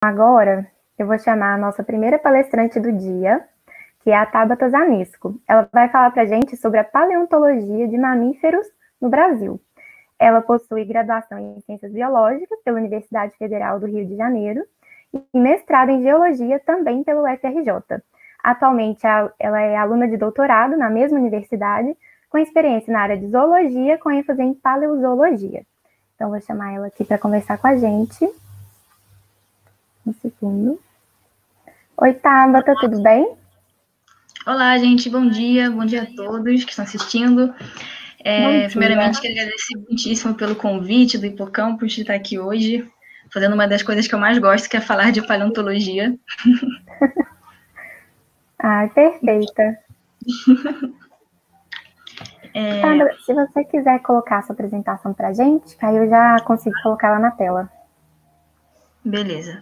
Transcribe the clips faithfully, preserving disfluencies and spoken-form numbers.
Agora, eu vou chamar a nossa primeira palestrante do dia, que é a Tabata Zanisco. Ela vai falar para a gente sobre a paleontologia de mamíferos no Brasil. Ela possui graduação em Ciências Biológicas pela Universidade Federal do Rio de Janeiro e mestrado em Geologia também pelo U F R J. Atualmente, ela é aluna de doutorado na mesma universidade, com experiência na área de zoologia, com ênfase em paleozoologia. Então, vou chamar ela aqui para conversar com a gente. Um segundo. Oi, Tabata, tudo bem? Olá, gente, bom dia, bom dia a todos que estão assistindo. É, primeiramente, quero agradecer muitíssimo pelo convite do Hipocampus de estar aqui hoje, fazendo uma das coisas que eu mais gosto, que é falar de paleontologia. Ah, perfeita. É... Tabata, se você quiser colocar a sua apresentação para a gente, aí eu já consigo colocar ela na tela. Beleza.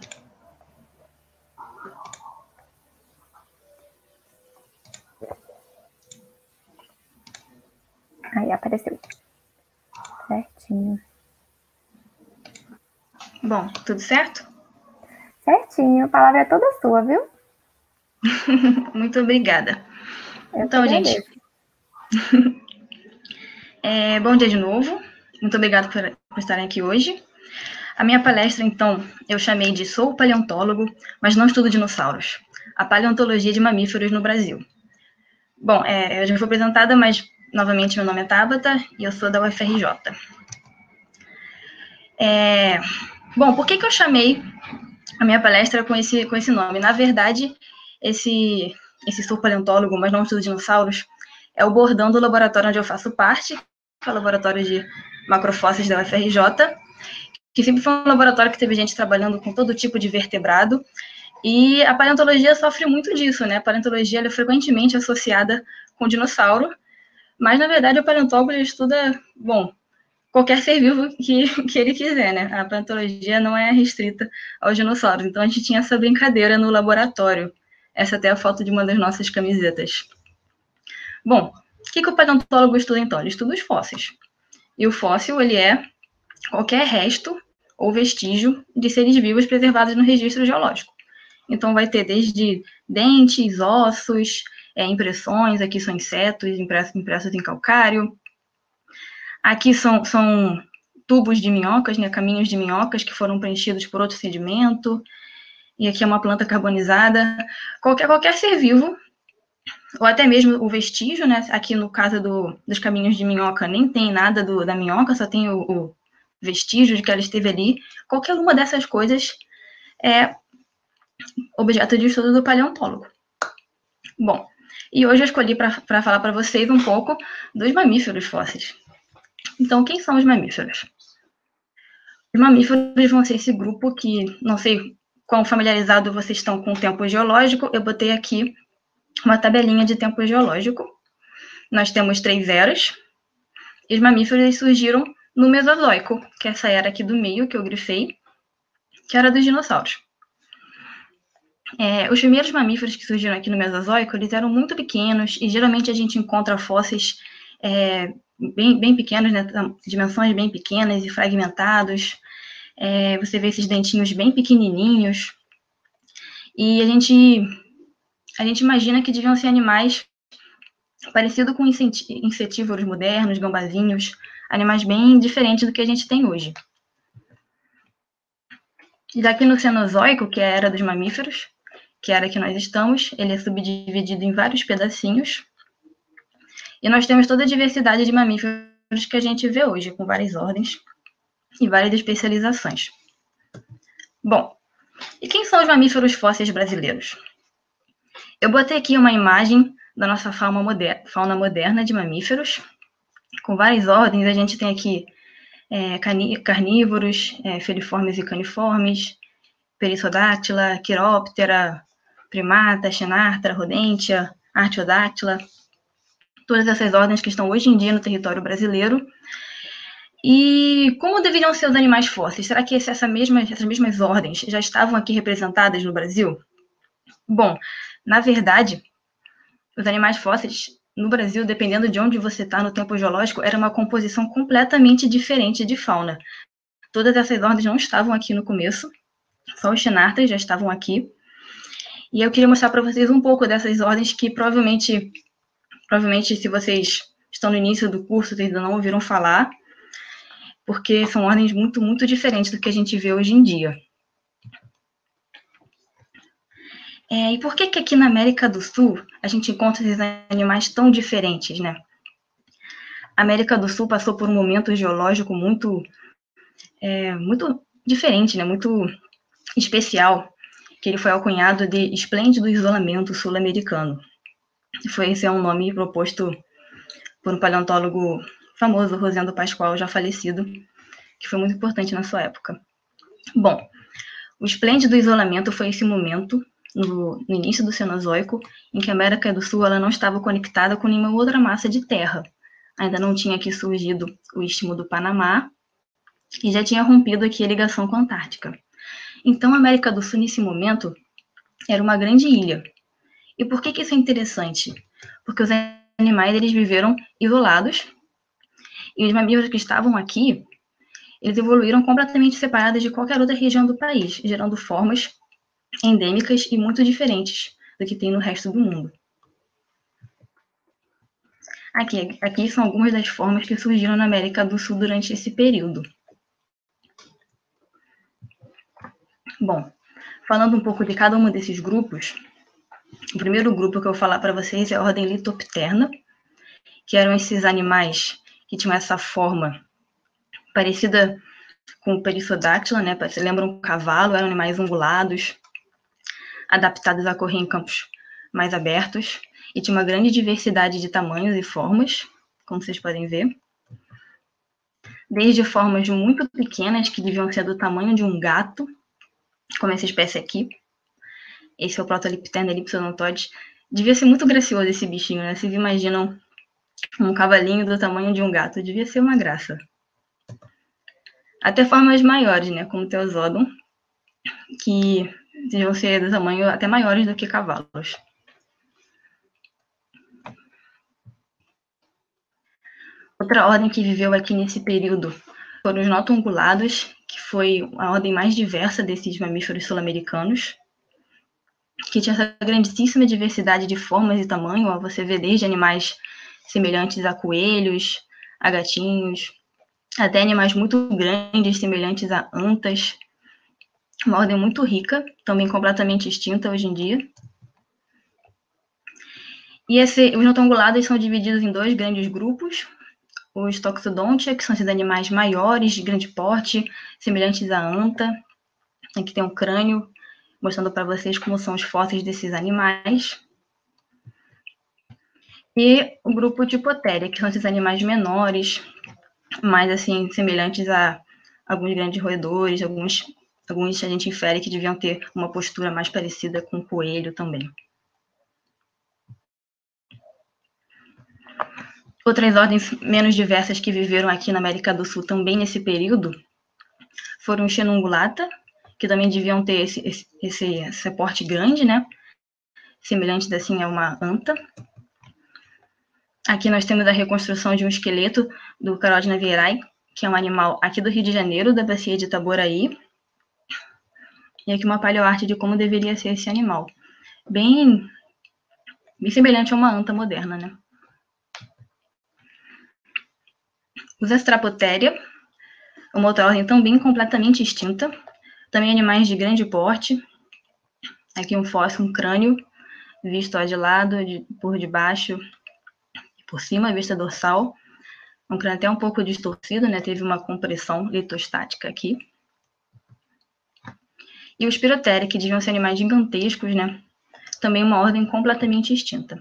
Aí apareceu. Certinho. Bom, tudo certo? Certinho. A palavra é toda sua, viu? Muito obrigada. Eu então, gente, é, bom dia de novo. Muito obrigada por, por estarem aqui hoje. A minha palestra, então, eu chamei de Sou paleontólogo, mas não estudo dinossauros. A paleontologia de mamíferos no Brasil. Bom, é, eu já fui apresentada, mas, novamente, meu nome é Tabata e eu sou da U F R J. É, bom, por que, que eu chamei a minha palestra com esse, com esse nome? Na verdade, esse, esse Sou paleontólogo, mas não estudo dinossauros, é o bordão do laboratório onde eu faço parte, que é o laboratório de macrofósseis da U F R J, que sempre foi um laboratório que teve gente trabalhando com todo tipo de vertebrado, e a paleontologia sofre muito disso, né? A paleontologia ela é frequentemente associada com dinossauro, mas, na verdade, o paleontólogo ele estuda, bom, qualquer ser vivo que, que ele quiser, né? A paleontologia não é restrita aos dinossauros, então a gente tinha essa brincadeira no laboratório. Essa até é a foto de uma das nossas camisetas. Bom, o que, que o paleontólogo estuda, então? Ele estuda os fósseis. E o fóssil, ele é qualquer resto ou vestígio de seres vivos preservados no registro geológico. Então, vai ter desde dentes, ossos, é, impressões, aqui são insetos impressos, impressos em calcário. Aqui são, são tubos de minhocas, né, caminhos de minhocas que foram preenchidos por outro sedimento. E aqui é uma planta carbonizada. Qualquer, qualquer ser vivo, ou até mesmo o vestígio, né? Aqui no caso do, dos caminhos de minhoca, nem tem nada do, da minhoca, só tem o, o vestígio de que ela esteve ali. Qualquer uma dessas coisas é objeto de estudo do paleontólogo. Bom, e hoje eu escolhi para falar para vocês um pouco dos mamíferos fósseis. Então, quem são os mamíferos? Os mamíferos vão ser esse grupo que, não sei quão familiarizado vocês estão com o tempo geológico, eu botei aqui uma tabelinha de tempo geológico. Nós temos três eras, e os mamíferos surgiram no Mesozoico, que é essa era aqui do meio que eu grifei, que era dos dinossauros. É, os primeiros mamíferos que surgiram aqui no Mesozoico, eles eram muito pequenos, e geralmente a gente encontra fósseis é, bem, bem pequenos, né, dimensões bem pequenas e fragmentados. É, você vê esses dentinhos bem pequenininhos, e a gente, a gente imagina que deviam ser animais parecidos com insetívoros modernos, gambazinhos, animais bem diferentes do que a gente tem hoje. E daqui no Cenozoico, que é a era dos mamíferos, que é a era que nós estamos, ele é subdividido em vários pedacinhos, e nós temos toda a diversidade de mamíferos que a gente vê hoje, com várias ordens e várias especializações. Bom, e quem são os mamíferos fósseis brasileiros? Eu botei aqui uma imagem da nossa fauna moderna, fauna moderna de mamíferos, com várias ordens. A gente tem aqui é, carnívoros, é, feliformes e caniformes, Perissodactyla, Quiróptera, Primata, Xenartra, Rodentia, Artiodactyla, todas essas ordens que estão hoje em dia no território brasileiro. E como deveriam ser os animais fósseis? Será que essa mesma, essas mesmas ordens já estavam aqui representadas no Brasil? Bom, na verdade, os animais fósseis no Brasil, dependendo de onde você está no tempo geológico, era uma composição completamente diferente de fauna. Todas essas ordens não estavam aqui no começo, Só os xenartras já estavam aqui. E eu queria mostrar para vocês um pouco dessas ordens que provavelmente, provavelmente, se vocês estão no início do curso, vocês ainda não ouviram falar, porque são ordens muito, muito diferentes do que a gente vê hoje em dia. É, e por que que aqui na América do Sul a gente encontra esses animais tão diferentes, né? A América do Sul passou por um momento geológico muito, é, muito diferente, né? Muito especial, que ele foi alcunhado de esplêndido isolamento sul-americano. Foi esse é um nome proposto por um paleontólogo famoso, Rosendo Pascoal, já falecido, que foi muito importante na sua época. Bom, o esplêndido isolamento foi esse momento, no, no início do Cenozoico, em que a América do Sul ela não estava conectada com nenhuma outra massa de terra. Ainda não tinha aqui surgido o Istmo do Panamá e já tinha rompido aqui a ligação com a Antártica. Então, a América do Sul, nesse momento, era uma grande ilha. E por que que isso é interessante? Porque os animais eles viveram isolados e os mamíferos que estavam aqui, eles evoluíram completamente separados de qualquer outra região do país, gerando formas endêmicas e muito diferentes do que tem no resto do mundo. Aqui, aqui são algumas das formas que surgiram na América do Sul durante esse período. Bom, falando um pouco de cada um desses grupos, o primeiro grupo que eu vou falar para vocês é a ordem Litopterna, que eram esses animais que tinham essa forma parecida com o Perissodactyla, né? Você lembra um cavalo, eram animais ungulados, adaptados a correr em campos mais abertos, e tinha uma grande diversidade de tamanhos e formas, como vocês podem ver. Desde formas muito pequenas, que deviam ser do tamanho de um gato, como essa espécie aqui. Esse é o Protolipterna ellipsodontoides. Devia ser muito gracioso esse bichinho, né? Vocês imaginam um cavalinho do tamanho de um gato. Devia ser uma graça. Até formas maiores, né? Como o Teosodon, que deviam ser do tamanho até maiores do que cavalos. Outra ordem que viveu aqui nesse período foram os notungulados, que foi a ordem mais diversa desses mamíferos sul-americanos, que tinha essa grandíssima diversidade de formas e tamanho. Ó, você vê desde animais semelhantes a coelhos, a gatinhos, até animais muito grandes, semelhantes a antas. Uma ordem muito rica, também completamente extinta hoje em dia. E esse, os notungulados são divididos em dois grandes grupos. Os Toxodontia, que são esses animais maiores, de grande porte, semelhantes à anta. Aqui tem um crânio, mostrando para vocês como são os fósseis desses animais. E o grupo Dipotéria, que são esses animais menores, mais assim, semelhantes a alguns grandes roedores, alguns, alguns a gente infere que deviam ter uma postura mais parecida com o coelho também. Outras ordens menos diversas que viveram aqui na América do Sul também nesse período foram os Xenungulata, que também deviam ter esse, esse, esse, esse porte grande, né? Semelhantes assim a uma anta. Aqui nós temos a reconstrução de um esqueleto do Carodina vierae, que é um animal aqui do Rio de Janeiro, da bacia de Itaboraí. E aqui uma paleoarte de como deveria ser esse animal. Bem, bem semelhante a uma anta moderna, né? Os Astrapotéria, uma outra ordem também completamente extinta. Também animais de grande porte. Aqui um fóssil, um crânio, visto ó, de lado, de, por debaixo e por cima, a vista dorsal. Um crânio até um pouco distorcido, né? Teve uma compressão litostática aqui. E os Spirotéria, que deviam ser animais gigantescos, né? Também uma ordem completamente extinta.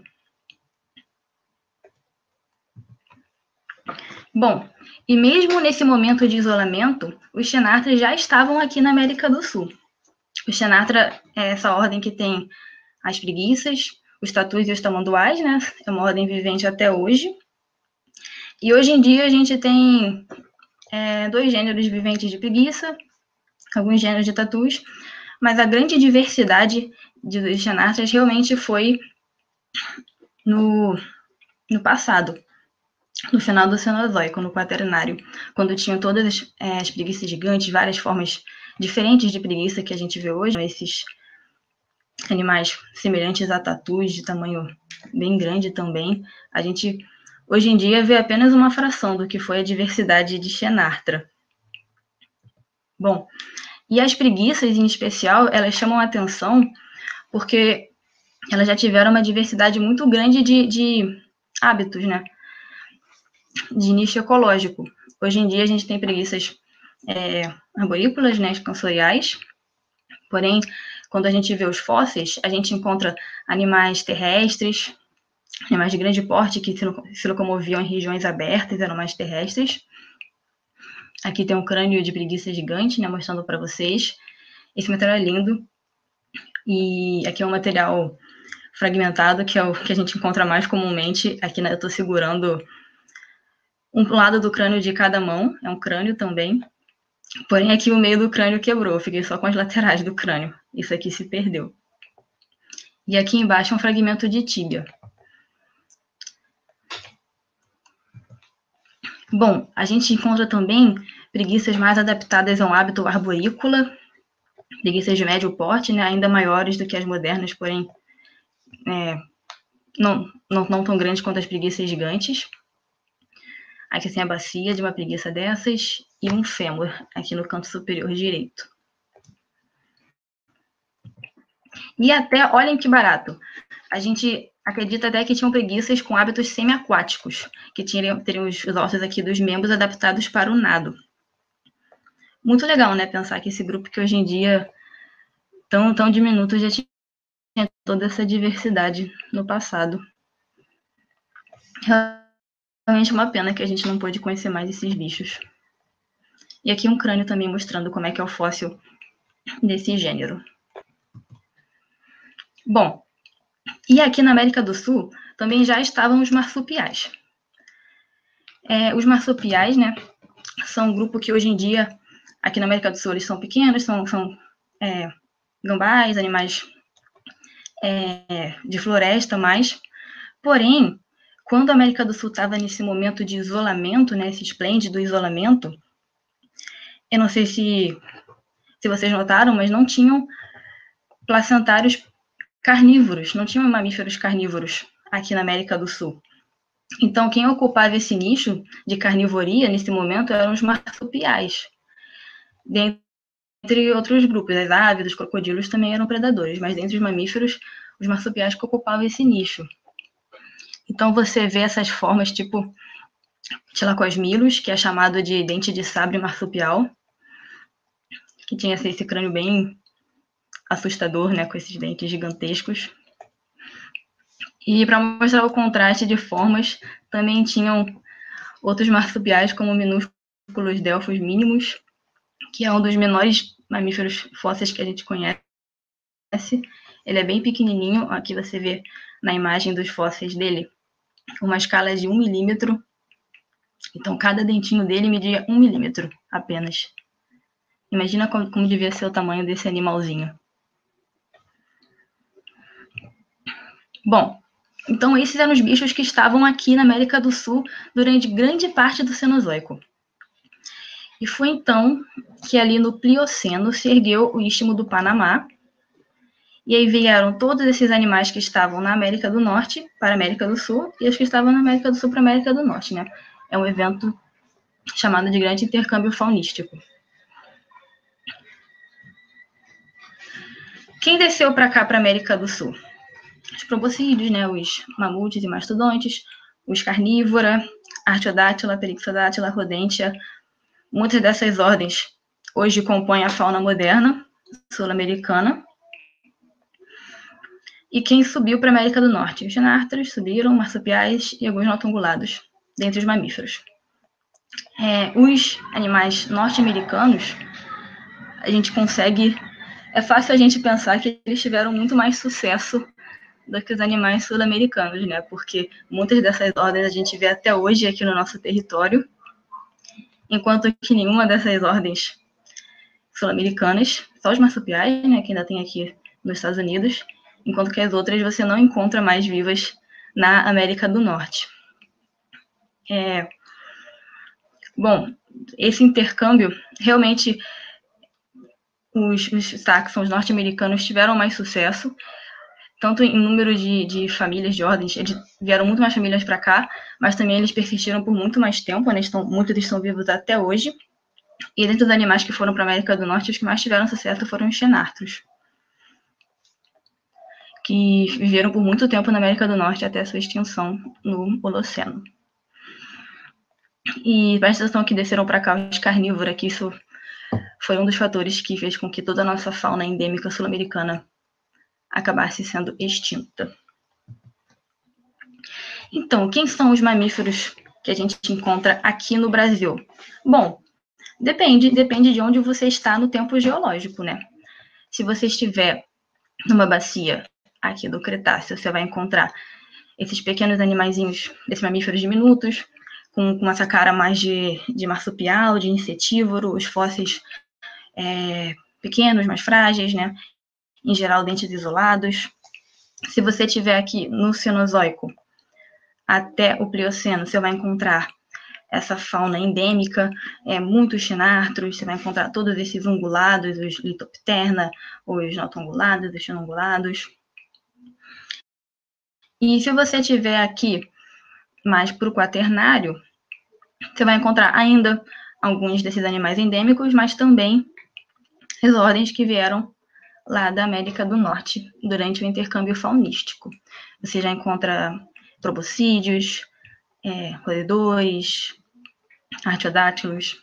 Bom, e mesmo nesse momento de isolamento, os Xenartras já estavam aqui na América do Sul. O Xenartra é essa ordem que tem as preguiças, os tatus e os tamanduás, né? É uma ordem vivente até hoje. E hoje em dia a gente tem é, dois gêneros viventes de preguiça, alguns gêneros de tatus, mas a grande diversidade de Xenartras realmente foi no, no passado, no final do Cenozoico, no Quaternário, quando tinham todas as, é, as preguiças gigantes, várias formas diferentes de preguiça que a gente vê hoje, esses animais semelhantes a tatus, de tamanho bem grande também, a gente hoje em dia vê apenas uma fração do que foi a diversidade de Xenarthra. Bom, e as preguiças em especial, elas chamam a atenção porque elas já tiveram uma diversidade muito grande de, de hábitos, né? De nicho ecológico. Hoje em dia a gente tem preguiças é, arborícolas, né, escansoriais, porém, quando a gente vê os fósseis, a gente encontra animais terrestres, animais de grande porte que se locomoviam em regiões abertas, eram mais terrestres. Aqui tem um crânio de preguiça gigante, né, mostrando para vocês. Esse material é lindo. E aqui é um material fragmentado, que é o que a gente encontra mais comumente. Aqui, né, eu estou segurando um lado do crânio de cada mão, é um crânio também. Porém, aqui o meio do crânio quebrou, eu fiquei só com as laterais do crânio. Isso aqui se perdeu. E aqui embaixo é um fragmento de tíbia. Bom, a gente encontra também preguiças mais adaptadas a um hábito arborícola, preguiças de médio porte, né, ainda maiores do que as modernas, porém é, não, não, não tão grandes quanto as preguiças gigantes. Aqui tem a bacia de uma preguiça dessas e um fêmur aqui no canto superior direito. E até, olhem que barato, a gente acredita até que tinham preguiças com hábitos semiaquáticos, que teriam, teriam os ossos aqui dos membros adaptados para o nado. Muito legal, né, pensar que esse grupo que hoje em dia, tão, tão diminuto, já tinha toda essa diversidade no passado. Realmente uma pena que a gente não pôde conhecer mais esses bichos. E aqui um crânio também mostrando como é que é o fóssil desse gênero. Bom, e aqui na América do Sul também já estavam os marsupiais. É, os marsupiais, né, são um grupo que hoje em dia, aqui na América do Sul, eles são pequenos, são, são é, gambás, animais é, de floresta mais. Porém, quando a América do Sul estava nesse momento de isolamento, né, esse esplêndido isolamento, eu não sei se, se vocês notaram, mas não tinham placentários carnívoros, não tinham mamíferos carnívoros aqui na América do Sul. Então, quem ocupava esse nicho de carnivoria, nesse momento, eram os marsupiais. Dentre outros grupos, as aves, os crocodilos também eram predadores, mas dentre os mamíferos, os marsupiais que ocupavam esse nicho. Então, você vê essas formas, tipo Tilacosmilus, que é chamado de dente de sabre marsupial, que tinha esse crânio bem assustador, né, com esses dentes gigantescos. E para mostrar o contraste de formas, também tinham outros marsupiais, como minúsculos delfos mínimos, que é um dos menores mamíferos fósseis que a gente conhece. Ele é bem pequenininho, aqui você vê na imagem dos fósseis dele uma escala de um milímetro. Então, cada dentinho dele media um milímetro apenas. Imagina como, como devia ser o tamanho desse animalzinho. Bom, então esses eram os bichos que estavam aqui na América do Sul durante grande parte do Cenozoico. E foi então que ali no Plioceno se ergueu o Istmo do Panamá, e aí vieram todos esses animais que estavam na América do Norte para a América do Sul, e os que estavam na América do Sul para a América do Norte, né? É um evento chamado de grande intercâmbio faunístico. Quem desceu para cá, para a América do Sul? Os proboscídeos, né? Os mamutes e mastodontes, os carnívora, Artiodátila, Perixodátila, Rodentia. Muitas dessas ordens hoje compõem a fauna moderna sul-americana. E quem subiu para a América do Norte? Os xenartras subiram, marsupiais e alguns notangulados, dentre os mamíferos. É, os animais norte-americanos, a gente consegue... É fácil a gente pensar que eles tiveram muito mais sucesso do que os animais sul-americanos, né? Porque muitas dessas ordens a gente vê até hoje aqui no nosso território, enquanto que nenhuma dessas ordens sul-americanas, só os marsupiais, né, que ainda tem aqui nos Estados Unidos, enquanto que as outras você não encontra mais vivas na América do Norte. É... Bom, esse intercâmbio realmente os, os táxons norte-americanos tiveram mais sucesso, tanto em número de, de famílias, de ordens, eles vieram muito mais famílias para cá, mas também eles persistiram por muito mais tempo, né? Estão, muitos estão vivos até hoje. E dentre os animais que foram para a América do Norte, os que mais tiveram sucesso foram os xenartros, que viveram por muito tempo na América do Norte até sua extinção no Holoceno. E presta atenção que desceram para cá os carnívoros, que isso foi um dos fatores que fez com que toda a nossa fauna endêmica sul-americana acabasse sendo extinta. Então, quem são os mamíferos que a gente encontra aqui no Brasil? Bom, depende, depende de onde você está no tempo geológico, né? Se você estiver numa bacia aqui do Cretáceo, você vai encontrar esses pequenos animaizinhos, esses mamíferos diminutos, com, com essa cara mais de, de marsupial, de insetívoro, os fósseis é, pequenos, mais frágeis, né? Em geral, dentes isolados. Se você estiver aqui no Cenozoico, até o Plioceno, você vai encontrar essa fauna endêmica, é, muitos xenartros, você vai encontrar todos esses ungulados, os Litopterna, os notongulados, os xenongulados. E se você estiver aqui mais para o quaternário, você vai encontrar ainda alguns desses animais endêmicos, mas também as ordens que vieram lá da América do Norte durante o intercâmbio faunístico. Você já encontra proboscídeos, é, roedores, artiodátilos.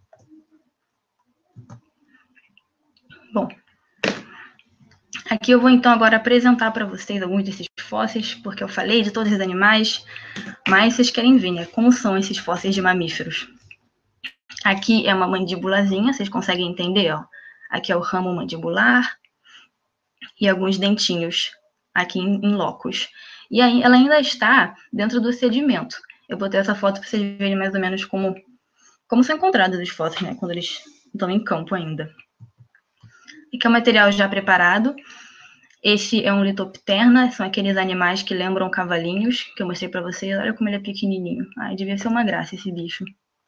Bom, aqui eu vou então agora apresentar para vocês alguns desses fósseis, porque eu falei de todos os animais, mas vocês querem ver, né, como são esses fósseis de mamíferos. Aqui é uma mandíbulazinha, vocês conseguem entender, ó. Aqui é o ramo mandibular e alguns dentinhos aqui em, em locus. E aí ela ainda está dentro do sedimento. Eu botei essa foto para vocês verem mais ou menos como, como são encontrados os fósseis, né, quando eles estão em campo ainda. Aqui é o material já preparado. Esse é um Litopterna, são aqueles animais que lembram cavalinhos, que eu mostrei para vocês. Olha como ele é pequenininho. Ai, devia ser uma graça esse bicho.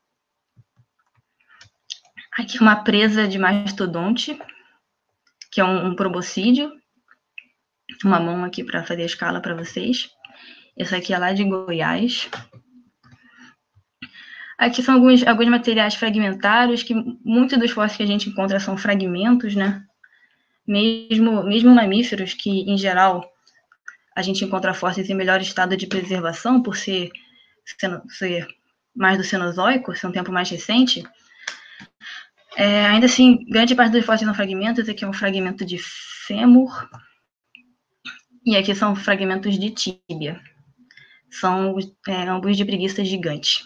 Aqui é uma presa de mastodonte, que é um, um proboscídeo. Uma mão aqui para fazer a escala para vocês. Esse aqui é lá de Goiás. Aqui são alguns, alguns materiais fragmentários, que muitos dos fósseis que a gente encontra são fragmentos, né? Mesmo, mesmo mamíferos, que em geral a gente encontra fósseis em melhor estado de preservação, por ser, ser mais do Cenozoico, ser um tempo mais recente. É, ainda assim, grande parte dos fósseis são fragmentos. Esse aqui é um fragmento de fêmur. E aqui são fragmentos de tíbia. São é, ambos de preguiça gigante.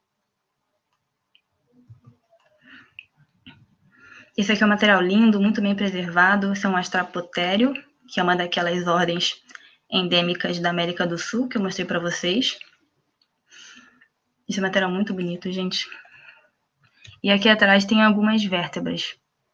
Esse aqui é um material lindo, muito bem preservado. Esse é um astrapotério, que é uma daquelas ordens endêmicas da América do Sul, que eu mostrei para vocês. Esse material é muito bonito, gente. E aqui atrás tem algumas vértebras.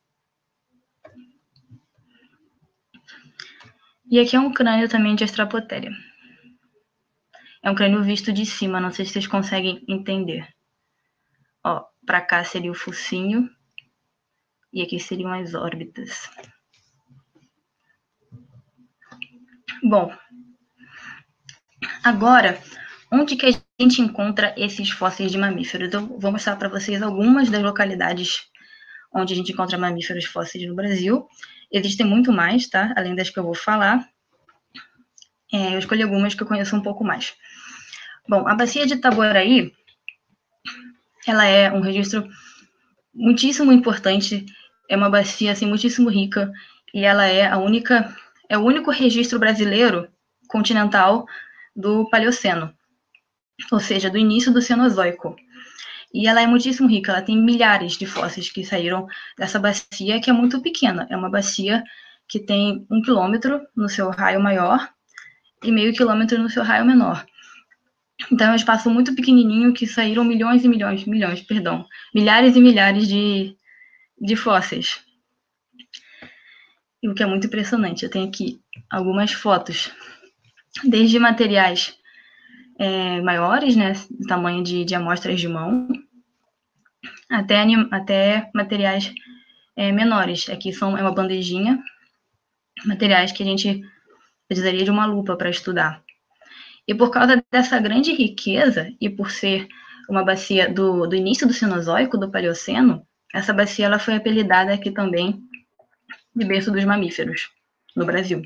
E aqui é um crânio também de astrapotéria. É um crânio visto de cima, não sei se vocês conseguem entender. Ó, para cá seria o focinho. E aqui seriam as órbitas. Bom, agora, onde que a gente encontra esses fósseis de mamíferos? Eu vou mostrar para vocês algumas das localidades onde a gente encontra mamíferos fósseis no Brasil. Existem muito mais, tá? Além das que eu vou falar. É, eu escolhi algumas que eu conheço um pouco mais. Bom, a bacia de Itaboraí, ela é um registro muitíssimo importante. É uma bacia assim, muitíssimo rica, e ela é a única, é o único registro brasileiro continental do Paleoceno, ou seja, do início do Cenozoico. E ela é muitíssimo rica, ela tem milhares de fósseis que saíram dessa bacia, que é muito pequena. É uma bacia que tem um quilômetro no seu raio maior e meio quilômetro no seu raio menor. Então é um espaço muito pequenininho que saíram milhões e milhões, milhões, perdão, milhares e milhares de de fósseis. E o que é muito impressionante, eu tenho aqui algumas fotos, desde materiais é, maiores, né, do tamanho de, de amostras de mão, até, até materiais é, menores. Aqui são, é uma bandejinha, materiais que a gente precisaria de uma lupa para estudar. E por causa dessa grande riqueza, e por ser uma bacia do, do início do Cenozoico, do Paleoceno, essa bacia ela foi apelidada aqui também de berço dos mamíferos, no Brasil.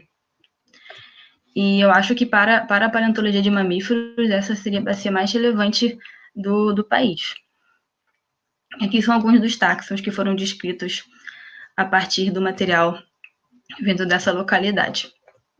E eu acho que para, para a paleontologia de mamíferos, essa seria a bacia mais relevante do, do país. Aqui são alguns dos táxons que foram descritos a partir do material vindo dessa localidade.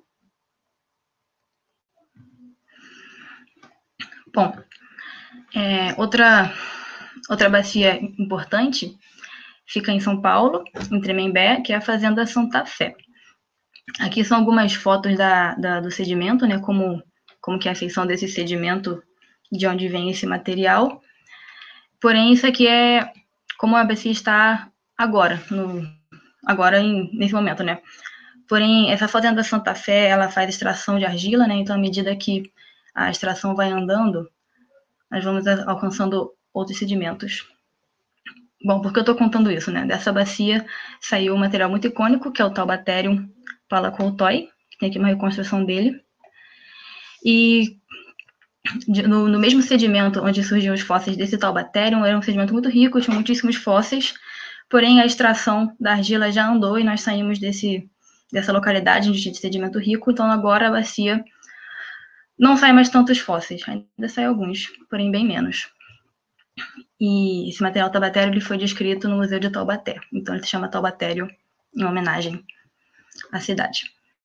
Bom, é, outra, outra bacia importante fica em São Paulo, em Tremembé, que é a Fazenda Santa Fé. Aqui são algumas fotos da, da, do sedimento, né, como, como que é a feição desse sedimento, de onde vem esse material. Porém, isso aqui é como a bacia está agora, no, agora em, nesse momento, né. Porém, essa Fazenda Santa Fé, ela faz extração de argila, né, então à medida que a extração vai andando, nós vamos alcançando outros sedimentos. Bom, por que eu estou contando isso, né? Dessa bacia saiu um material muito icônico, que é o Taubaterium Palacoltoi, que tem aqui uma reconstrução dele. E no, no mesmo sedimento onde surgiam os fósseis desse Taubaterium, era um sedimento muito rico, tinha muitíssimos fósseis, porém a extração da argila já andou e nós saímos desse, dessa localidade onde tinha sedimento rico, então agora a bacia não sai mais tantos fósseis, ainda sai alguns, porém bem menos. E esse material Taubatério ele foi descrito no Museu de Taubaté, então ele se chama Taubatério em homenagem à cidade.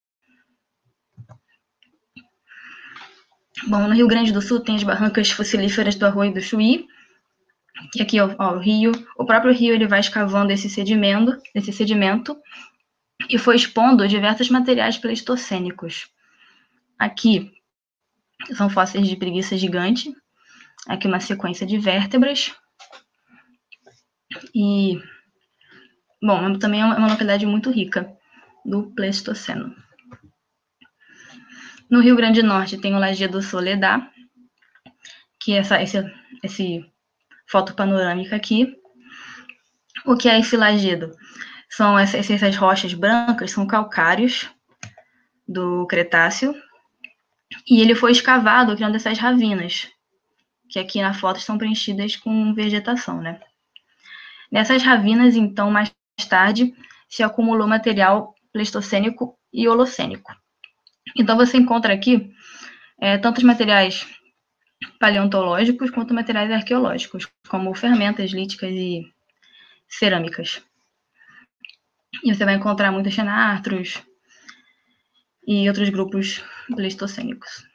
Bom, no Rio Grande do Sul tem as barrancas fossilíferas do Arroio do Chuí, e aqui ó, ó, o rio, o próprio rio ele vai escavando esse sedimento, esse sedimento e foi expondo diversos materiais pleistocênicos. Aqui são fósseis de preguiça gigante, aqui uma sequência de vértebras. E, bom, também é uma localidade muito rica do Pleistoceno. No Rio Grande do Norte tem o Lajedo Soledad, que é essa, esse, esse foto panorâmica aqui. O que é esse lajedo? São essas, essas rochas brancas, são calcários do Cretáceo, e ele foi escavado criando essas ravinas, que aqui na foto estão preenchidas com vegetação, né? Nessas ravinas, então, mais tarde, se acumulou material pleistocênico e holocênico. Então, você encontra aqui é, tanto os materiais paleontológicos quanto materiais arqueológicos, como ferramentas líticas e cerâmicas. E você vai encontrar muitos xenartros e outros grupos pleistocênicos.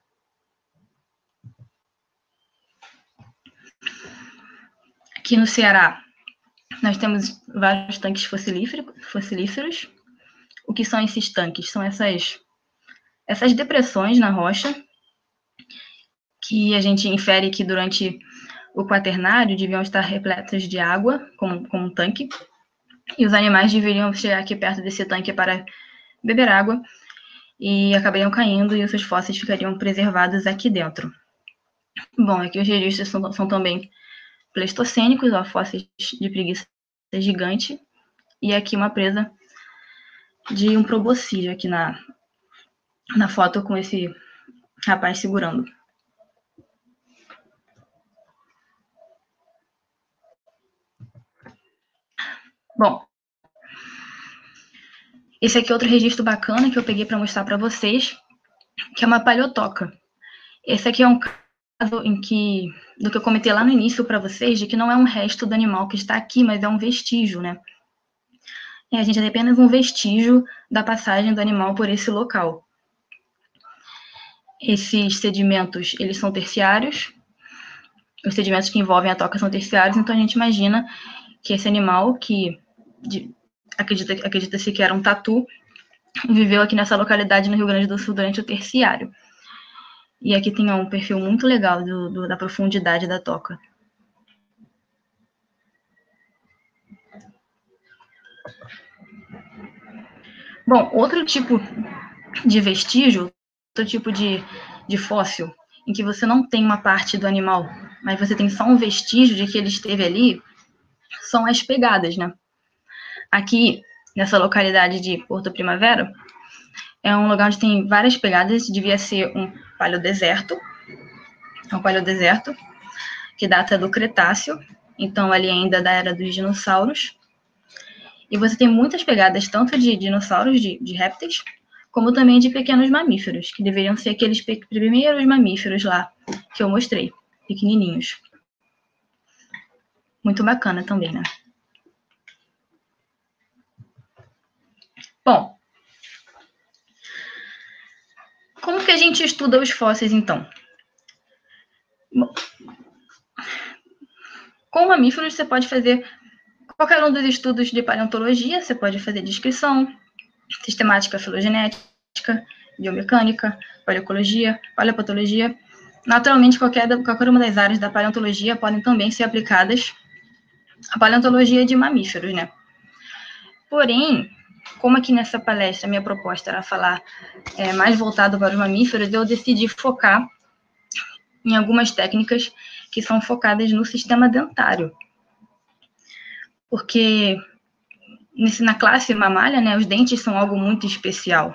Aqui no Ceará, nós temos vários tanques fossilíferos. O que são esses tanques? São essas, essas depressões na rocha, que a gente infere que durante o quaternário deviam estar repletas de água, como, como um tanque, e os animais deveriam chegar aqui perto desse tanque para beber água, e acabariam caindo, e os seus fósseis ficariam preservados aqui dentro. Bom, aqui os registros são, são também pleistocênicos, ó, fósseis de preguiça gigante, e aqui uma presa de um proboscídeo aqui na, na foto com esse rapaz segurando. Bom, esse aqui é outro registro bacana que eu peguei para mostrar para vocês, que é uma paleotoca. Esse aqui é um caso em que, do que eu comentei lá no início para vocês, de que não é um resto do animal que está aqui, mas é um vestígio, né? E a gente tem apenas um vestígio da passagem do animal por esse local. Esses sedimentos, eles são terciários. Os sedimentos que envolvem a toca são terciários, então a gente imagina que esse animal, que de, acredita, acredita-se que era um tatu, viveu aqui nessa localidade no Rio Grande do Sul durante o terciário. E aqui tem um perfil muito legal do, do, da profundidade da toca. Bom, outro tipo de vestígio, outro tipo de, de fóssil, em que você não tem uma parte do animal, mas você tem só um vestígio de que ele esteve ali, são as pegadas, né? Aqui, nessa localidade de Porto Primavera, é um lugar onde tem várias pegadas, devia ser um paleodeserto, é um paleodeserto, que data do Cretáceo, então ali ainda da era dos dinossauros. E você tem muitas pegadas, tanto de dinossauros, de, de répteis, como também de pequenos mamíferos, que deveriam ser aqueles primeiros mamíferos lá que eu mostrei, pequenininhos. Muito bacana também, né? Bom, como que a gente estuda os fósseis, então? Bom, com mamíferos, você pode fazer qualquer um dos estudos de paleontologia, você pode fazer descrição, sistemática filogenética, biomecânica, paleocologia, paleopatologia. Naturalmente, qualquer, qualquer uma das áreas da paleontologia podem também ser aplicadas à paleontologia de mamíferos, né? Porém, como aqui nessa palestra minha proposta era falar é, mais voltado para os mamíferos, eu decidi focar em algumas técnicas que são focadas no sistema dentário. Porque nesse, na classe mamália, né, os dentes são algo muito especial.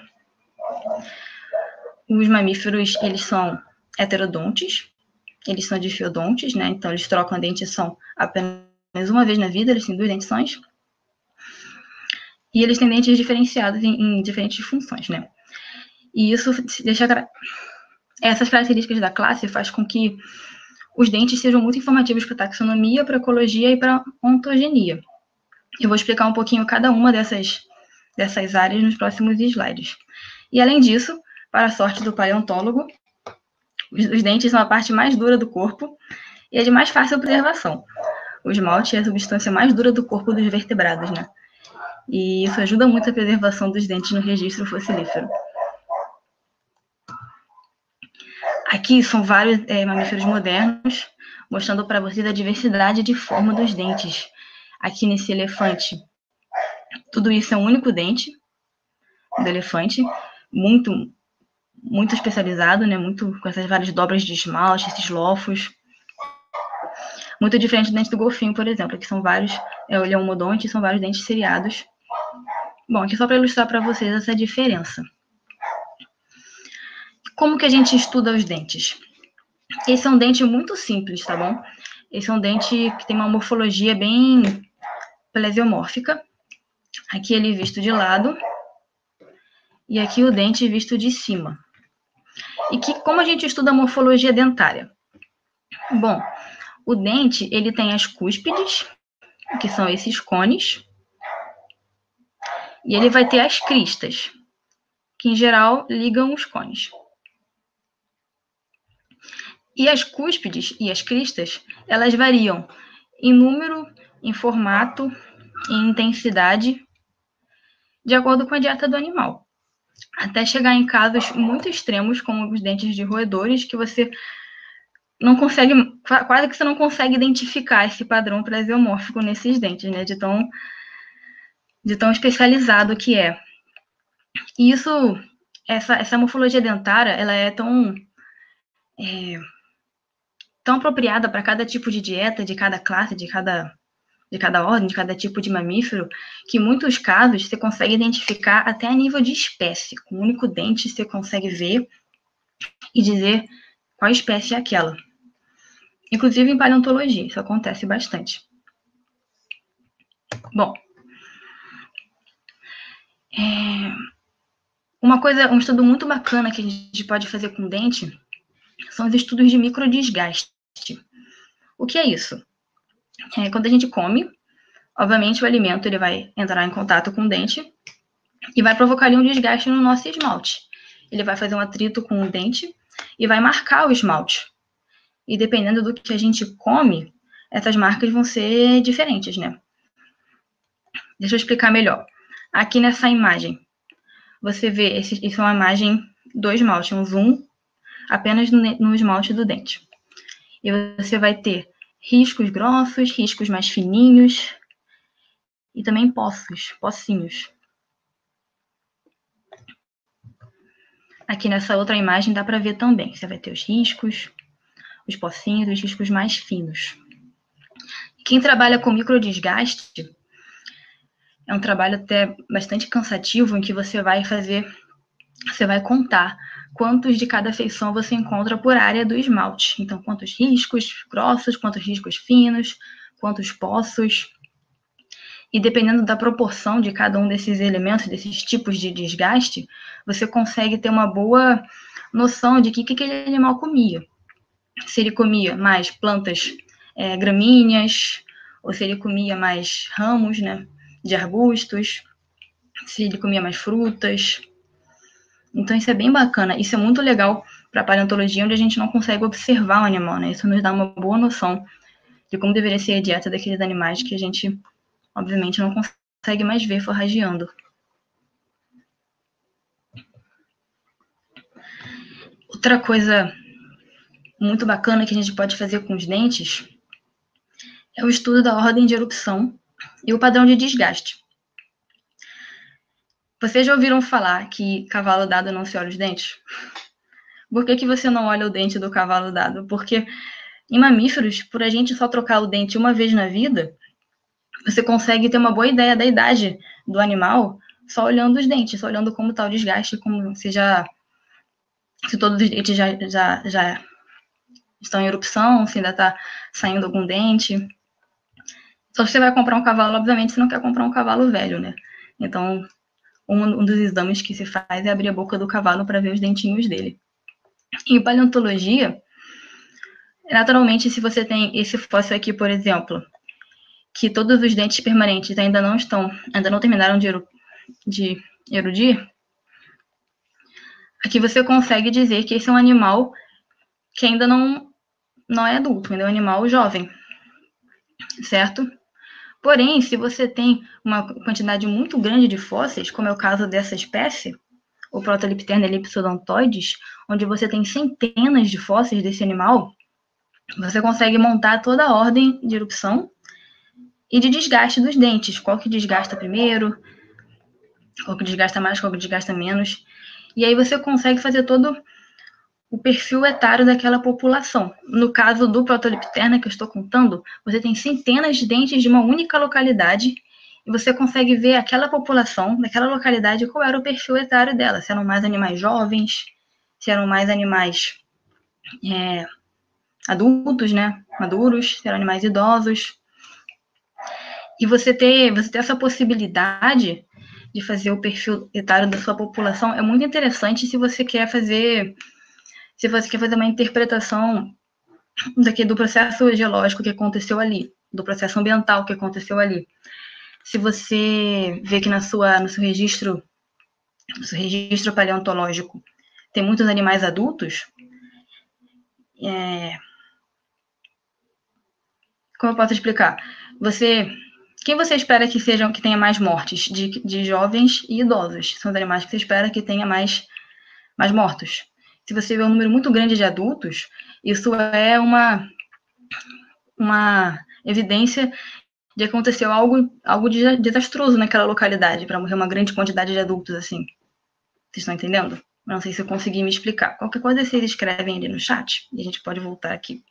Os mamíferos, eles são heterodontes, eles são difiodontes, né, então eles trocam a dentição apenas uma vez na vida, eles têm duas dentições. E eles têm dentes diferenciados em, em diferentes funções, né. E isso deixa... Essas características da classe faz com que os dentes sejam muito informativos para taxonomia, para ecologia e para ontogenia. Eu vou explicar um pouquinho cada uma dessas, dessas áreas nos próximos slides. E, além disso, para a sorte do paleontólogo, os, os dentes são a parte mais dura do corpo e é de mais fácil observação. O esmalte é a substância mais dura do corpo dos vertebrados, né? E isso ajuda muito a preservação dos dentes no registro fossilífero. Aqui são vários é, mamíferos modernos, mostrando para vocês a diversidade de forma dos dentes. Aqui nesse elefante, tudo isso é um único dente do elefante, muito, muito especializado, né? Muito com essas várias dobras de esmalte, esses lofos. Muito diferente do dente do golfinho, por exemplo, que são vários, é o leomodonte, são vários dentes seriados. Bom, aqui só para ilustrar para vocês essa diferença. Como que a gente estuda os dentes? Esse é um dente muito simples, tá bom? Esse é um dente que tem uma morfologia bem plesiomórfica. Aqui ele visto de lado e aqui o dente visto de cima. E que, como a gente estuda a morfologia dentária? Bom, o dente ele tem as cúspides, que são esses cones, e ele vai ter as cristas, que em geral ligam os cones. E as cúspides e as cristas, elas variam em número, em formato, em intensidade, de acordo com a dieta do animal. Até chegar em casos muito extremos, como os dentes de roedores, que você não consegue, quase que você não consegue identificar esse padrão plesiomórfico nesses dentes, né? De tão, de tão especializado que é. E isso, essa, essa morfologia dentária, ela é tão... É, tão apropriada para cada tipo de dieta, de cada classe, de cada, de cada ordem, de cada tipo de mamífero, que em muitos casos você consegue identificar até a nível de espécie. Com um único dente você consegue ver e dizer qual espécie é aquela. Inclusive em paleontologia, isso acontece bastante. Bom, é, uma coisa, um estudo muito bacana que a gente pode fazer com dente são os estudos de microdesgaste. O que é isso? É, quando a gente come, obviamente o alimento ele vai entrar em contato com o dente e vai provocar ali um desgaste no nosso esmalte. Ele vai fazer um atrito com o dente e vai marcar o esmalte. E dependendo do que a gente come, essas marcas vão ser diferentes, né? Deixa eu explicar melhor. Aqui nessa imagem, você vê, esse, isso é uma imagem do esmalte, um zoom apenas no, no esmalte do dente. E você vai ter riscos grossos, riscos mais fininhos e também poços, pocinhos. Aqui nessa outra imagem dá para ver também. Você vai ter os riscos, os pocinhos, os riscos mais finos. Quem trabalha com microdesgaste é um trabalho até bastante cansativo, em que você vai fazer, você vai contar quantos de cada feição você encontra por área do esmalte. Então, quantos riscos grossos, quantos riscos finos, quantos poços. E dependendo da proporção de cada um desses elementos, desses tipos de desgaste, você consegue ter uma boa noção de que, que aquele animal comia. Se ele comia mais plantas é, gramíneas, ou se ele comia mais ramos, né, de arbustos, se ele comia mais frutas. Então isso é bem bacana, isso é muito legal para a paleontologia, onde a gente não consegue observar o animal, né? Isso nos dá uma boa noção de como deveria ser a dieta daqueles animais que a gente, obviamente, não consegue mais ver forrageando. Outra coisa muito bacana que a gente pode fazer com os dentes é o estudo da ordem de erupção e o padrão de desgaste. Vocês já ouviram falar que cavalo dado não se olha os dentes? Por que que você não olha o dente do cavalo dado? Porque em mamíferos, por a gente só trocar o dente uma vez na vida, você consegue ter uma boa ideia da idade do animal só olhando os dentes, só olhando como está o desgaste, como se já se todos os dentes já, já, já estão em erupção, se ainda está saindo algum dente. Só se você vai comprar um cavalo, obviamente, você não quer comprar um cavalo velho, né? Então, um dos exames que se faz é abrir a boca do cavalo para ver os dentinhos dele. Em paleontologia, naturalmente, se você tem esse fóssil aqui, por exemplo, que todos os dentes permanentes ainda não estão, ainda não terminaram de, eru, de erudir, aqui você consegue dizer que esse é um animal que ainda não, não é adulto, ainda é um animal jovem, certo? Porém, se você tem uma quantidade muito grande de fósseis, como é o caso dessa espécie, o Protolepterna ellipsodontoides, onde você tem centenas de fósseis desse animal, você consegue montar toda a ordem de erupção e de desgaste dos dentes. Qual que desgasta primeiro, qual que desgasta mais, qual que desgasta menos. E aí você consegue fazer todo o perfil etário daquela população. No caso do Protolepterna que eu estou contando, você tem centenas de dentes de uma única localidade e você consegue ver aquela população, daquela localidade, qual era o perfil etário dela. Se eram mais animais jovens, se eram mais animais é, adultos, né, maduros, se eram animais idosos. E você ter, você ter essa possibilidade de fazer o perfil etário da sua população é muito interessante se você quer fazer, se você quer fazer uma interpretação daqui do processo geológico que aconteceu ali, do processo ambiental que aconteceu ali. Se você vê que na sua, no seu registro, no seu registro paleontológico tem muitos animais adultos, é... como eu posso explicar? Você, quem você espera que sejam, que tenha mais mortes? De, de jovens e idosos. São os animais que você espera que tenha mais, mais mortos. Se você vê um número muito grande de adultos, isso é uma, uma evidência de que aconteceu algo, algo desastroso naquela localidade, para morrer uma grande quantidade de adultos, assim. Vocês estão entendendo? Não sei se eu consegui me explicar. Qualquer coisa vocês escrevem ali no chat e a gente pode voltar aqui.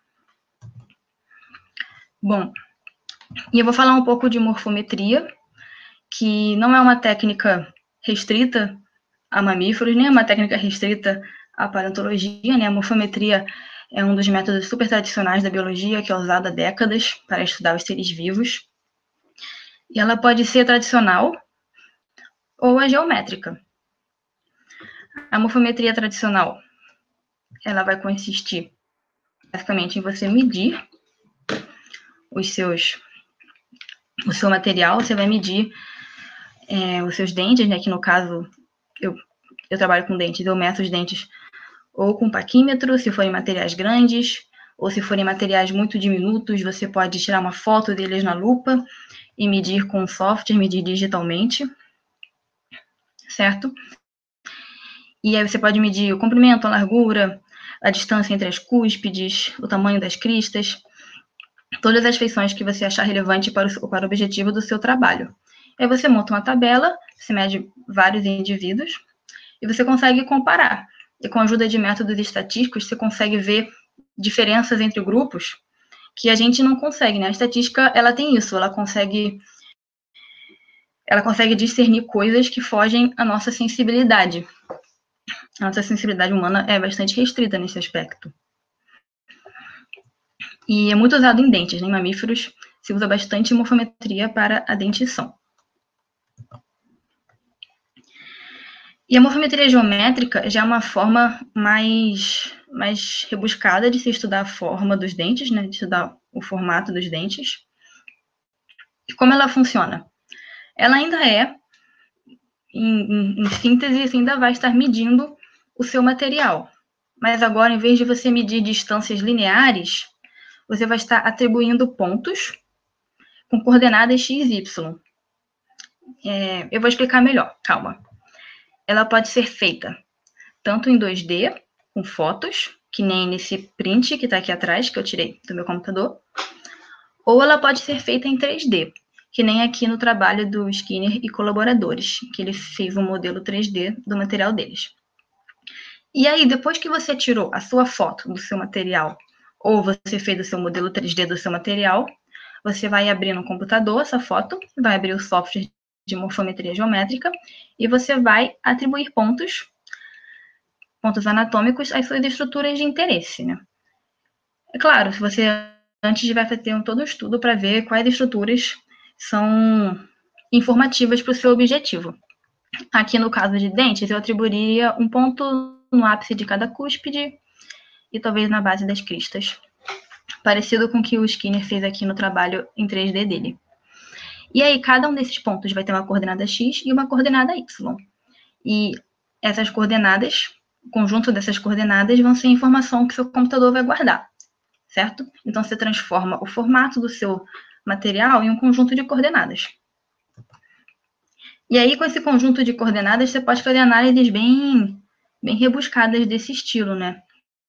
Bom, e eu vou falar um pouco de morfometria, que não é uma técnica restrita a mamíferos, nem é uma técnica restrita à paleontologia, né? A morfometria é um dos métodos super tradicionais da biologia, que é usado há décadas para estudar os seres vivos. E ela pode ser tradicional ou a geométrica. A morfometria tradicional, ela vai consistir basicamente em você medir os seus, o seu material, você vai medir é, os seus dentes, né, que no caso, eu, eu trabalho com dentes, eu meço os dentes ou com paquímetro, se forem materiais grandes, ou se forem materiais muito diminutos, você pode tirar uma foto deles na lupa e medir com software, medir digitalmente, certo? E aí você pode medir o comprimento, a largura, a distância entre as cúspides, o tamanho das cristas, todas as feições que você achar relevante para o, para o objetivo do seu trabalho. Aí você monta uma tabela, você mede vários indivíduos e você consegue comparar. E com a ajuda de métodos estatísticos, você consegue ver diferenças entre grupos que a gente não consegue, né? A estatística, ela tem isso, ela consegue ela consegue discernir coisas que fogem à nossa sensibilidade. A nossa sensibilidade humana é bastante restrita nesse aspecto. E é muito usado em dentes, né? Em mamíferos se usa bastante morfometria para a dentição. E a morfometria geométrica já é uma forma mais, mais rebuscada de se estudar a forma dos dentes, né? De estudar o formato dos dentes. E como ela funciona? Ela ainda é, em, em, em síntese, você ainda vai estar medindo o seu material. Mas agora, em vez de você medir distâncias lineares, você vai estar atribuindo pontos com coordenadas x e y. É, eu vou explicar melhor, calma. Ela pode ser feita tanto em dois D, com fotos, que nem nesse print que está aqui atrás, que eu tirei do meu computador, ou ela pode ser feita em três D, que nem aqui no trabalho do Skinner e colaboradores, que ele fez um modelo três D do material deles. E aí, depois que você tirou a sua foto do seu material, ou você fez o seu modelo três D do seu material, você vai abrir no computador essa foto, vai abrir o software de morfometria geométrica, e você vai atribuir pontos, pontos anatômicos às suas estruturas de interesse, né? É claro, se você antes vai fazer um todo um estudo para ver quais estruturas são informativas para o seu objetivo. Aqui no caso de dentes, eu atribuiria um ponto no ápice de cada cúspide e talvez na base das cristas. Parecido com o que o Skinner fez aqui no trabalho em três D dele. E aí, cada um desses pontos vai ter uma coordenada x e uma coordenada y. E essas coordenadas, o conjunto dessas coordenadas vão ser a informação que o seu computador vai guardar, certo? Então, você transforma o formato do seu material em um conjunto de coordenadas. E aí, com esse conjunto de coordenadas, você pode fazer análises bem, bem rebuscadas desse estilo, né?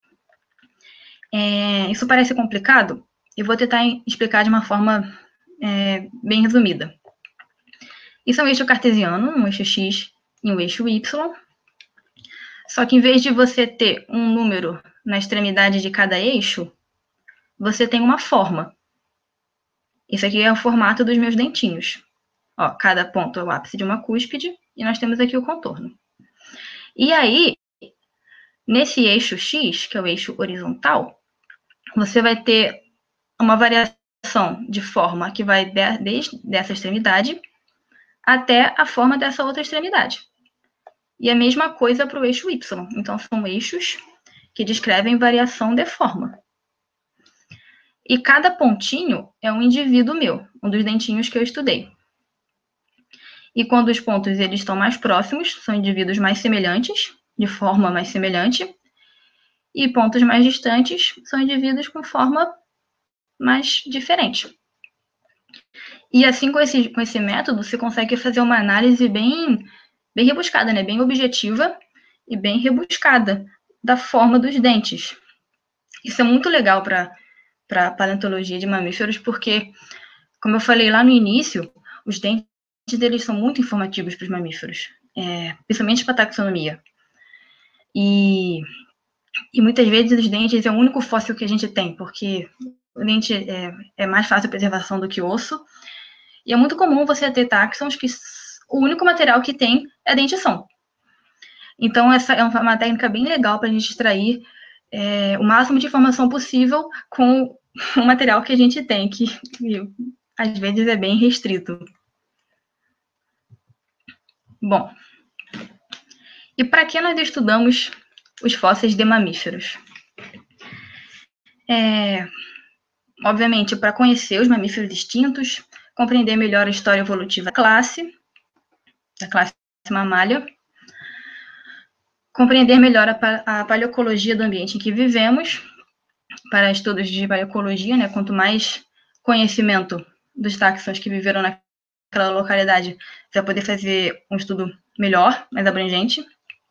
É, isso parece complicado? Eu vou tentar explicar de uma forma é, bem resumida. Isso é um eixo cartesiano, um eixo x e um eixo y. Só que em vez de você ter um número na extremidade de cada eixo, você tem uma forma. Isso aqui é o formato dos meus dentinhos. Ó, cada ponto é o ápice de uma cúspide e nós temos aqui o contorno. E aí, nesse eixo x, que é o eixo horizontal, você vai ter uma variação de forma que vai desde essa extremidade até a forma dessa outra extremidade. E a mesma coisa para o eixo y. Então, são eixos que descrevem variação de forma. E cada pontinho é um indivíduo meu, um dos dentinhos que eu estudei. E quando os pontos eles estão mais próximos, são indivíduos mais semelhantes, de forma mais semelhante. E pontos mais distantes são indivíduos com forma mais diferente. E assim, com esse, com esse método, você consegue fazer uma análise bem, bem rebuscada, né? Bem objetiva e bem rebuscada da forma dos dentes. Isso é muito legal para para paleontologia de mamíferos, porque, como eu falei lá no início, os dentes deles são muito informativos para os mamíferos, é, principalmente para a taxonomia. E, e muitas vezes os dentes é o único fóssil que a gente tem, porque o dente é, é mais fácil a preservação do que o osso, e é muito comum você ter táxons que o único material que tem é dentição. Então, essa é uma técnica bem legal para a gente extrair é, o máximo de informação possível com o material que a gente tem, que, que às vezes é bem restrito. Bom, e para que nós estudamos os fósseis de mamíferos? É, obviamente, para conhecer os mamíferos extintos, compreender melhor a história evolutiva da classe, da classe mamália, compreender melhor a, a paleocologia do ambiente em que vivemos, para estudos de paleocologia, né? Quanto mais conhecimento dos táxons que viveram naquela localidade, você vai poder fazer um estudo melhor, mais abrangente.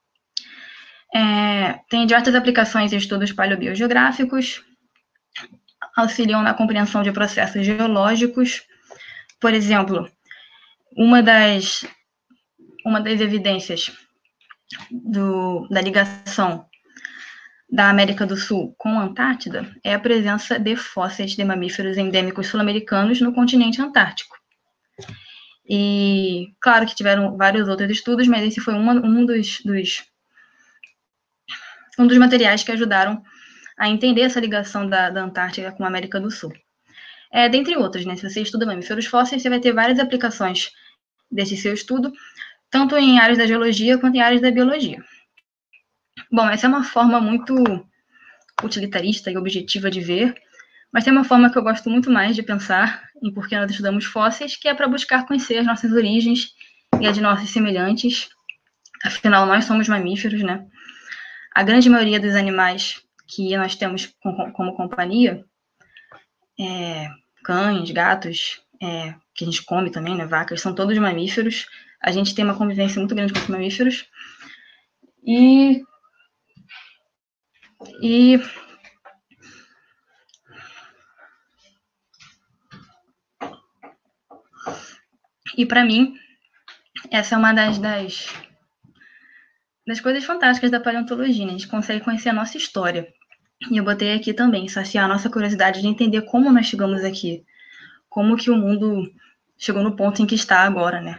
É, tem diversas aplicações em estudos paleobiogeográficos, auxiliam na compreensão de processos geológicos. Por exemplo, uma das, uma das evidências do, da ligação da América do Sul com a Antártida é a presença de fósseis de mamíferos endêmicos sul-americanos no continente antártico. E, claro que tiveram vários outros estudos, mas esse foi uma, um, dos, dos, um dos materiais que ajudaram a entender essa ligação da, da Antártica com a América do Sul. É, dentre outros, né? Se você estuda mamíferos fósseis, você vai ter várias aplicações desse seu estudo, tanto em áreas da geologia quanto em áreas da biologia. Bom, essa é uma forma muito utilitarista e objetiva de ver, mas tem uma forma que eu gosto muito mais de pensar em por que nós estudamos fósseis, que é para buscar conhecer as nossas origens e a de nossos semelhantes. Afinal, nós somos mamíferos, né? A grande maioria dos animais que nós temos como companhia, é, cães, gatos, é, que a gente come também, né? Vacas, são todos mamíferos. A gente tem uma convivência muito grande com os mamíferos. E... E... E para mim, essa é uma das, das, das coisas fantásticas da paleontologia, né? A gente consegue conhecer a nossa história. E eu botei aqui também, saciar a nossa curiosidade de entender como nós chegamos aqui. Como que o mundo chegou no ponto em que está agora, né?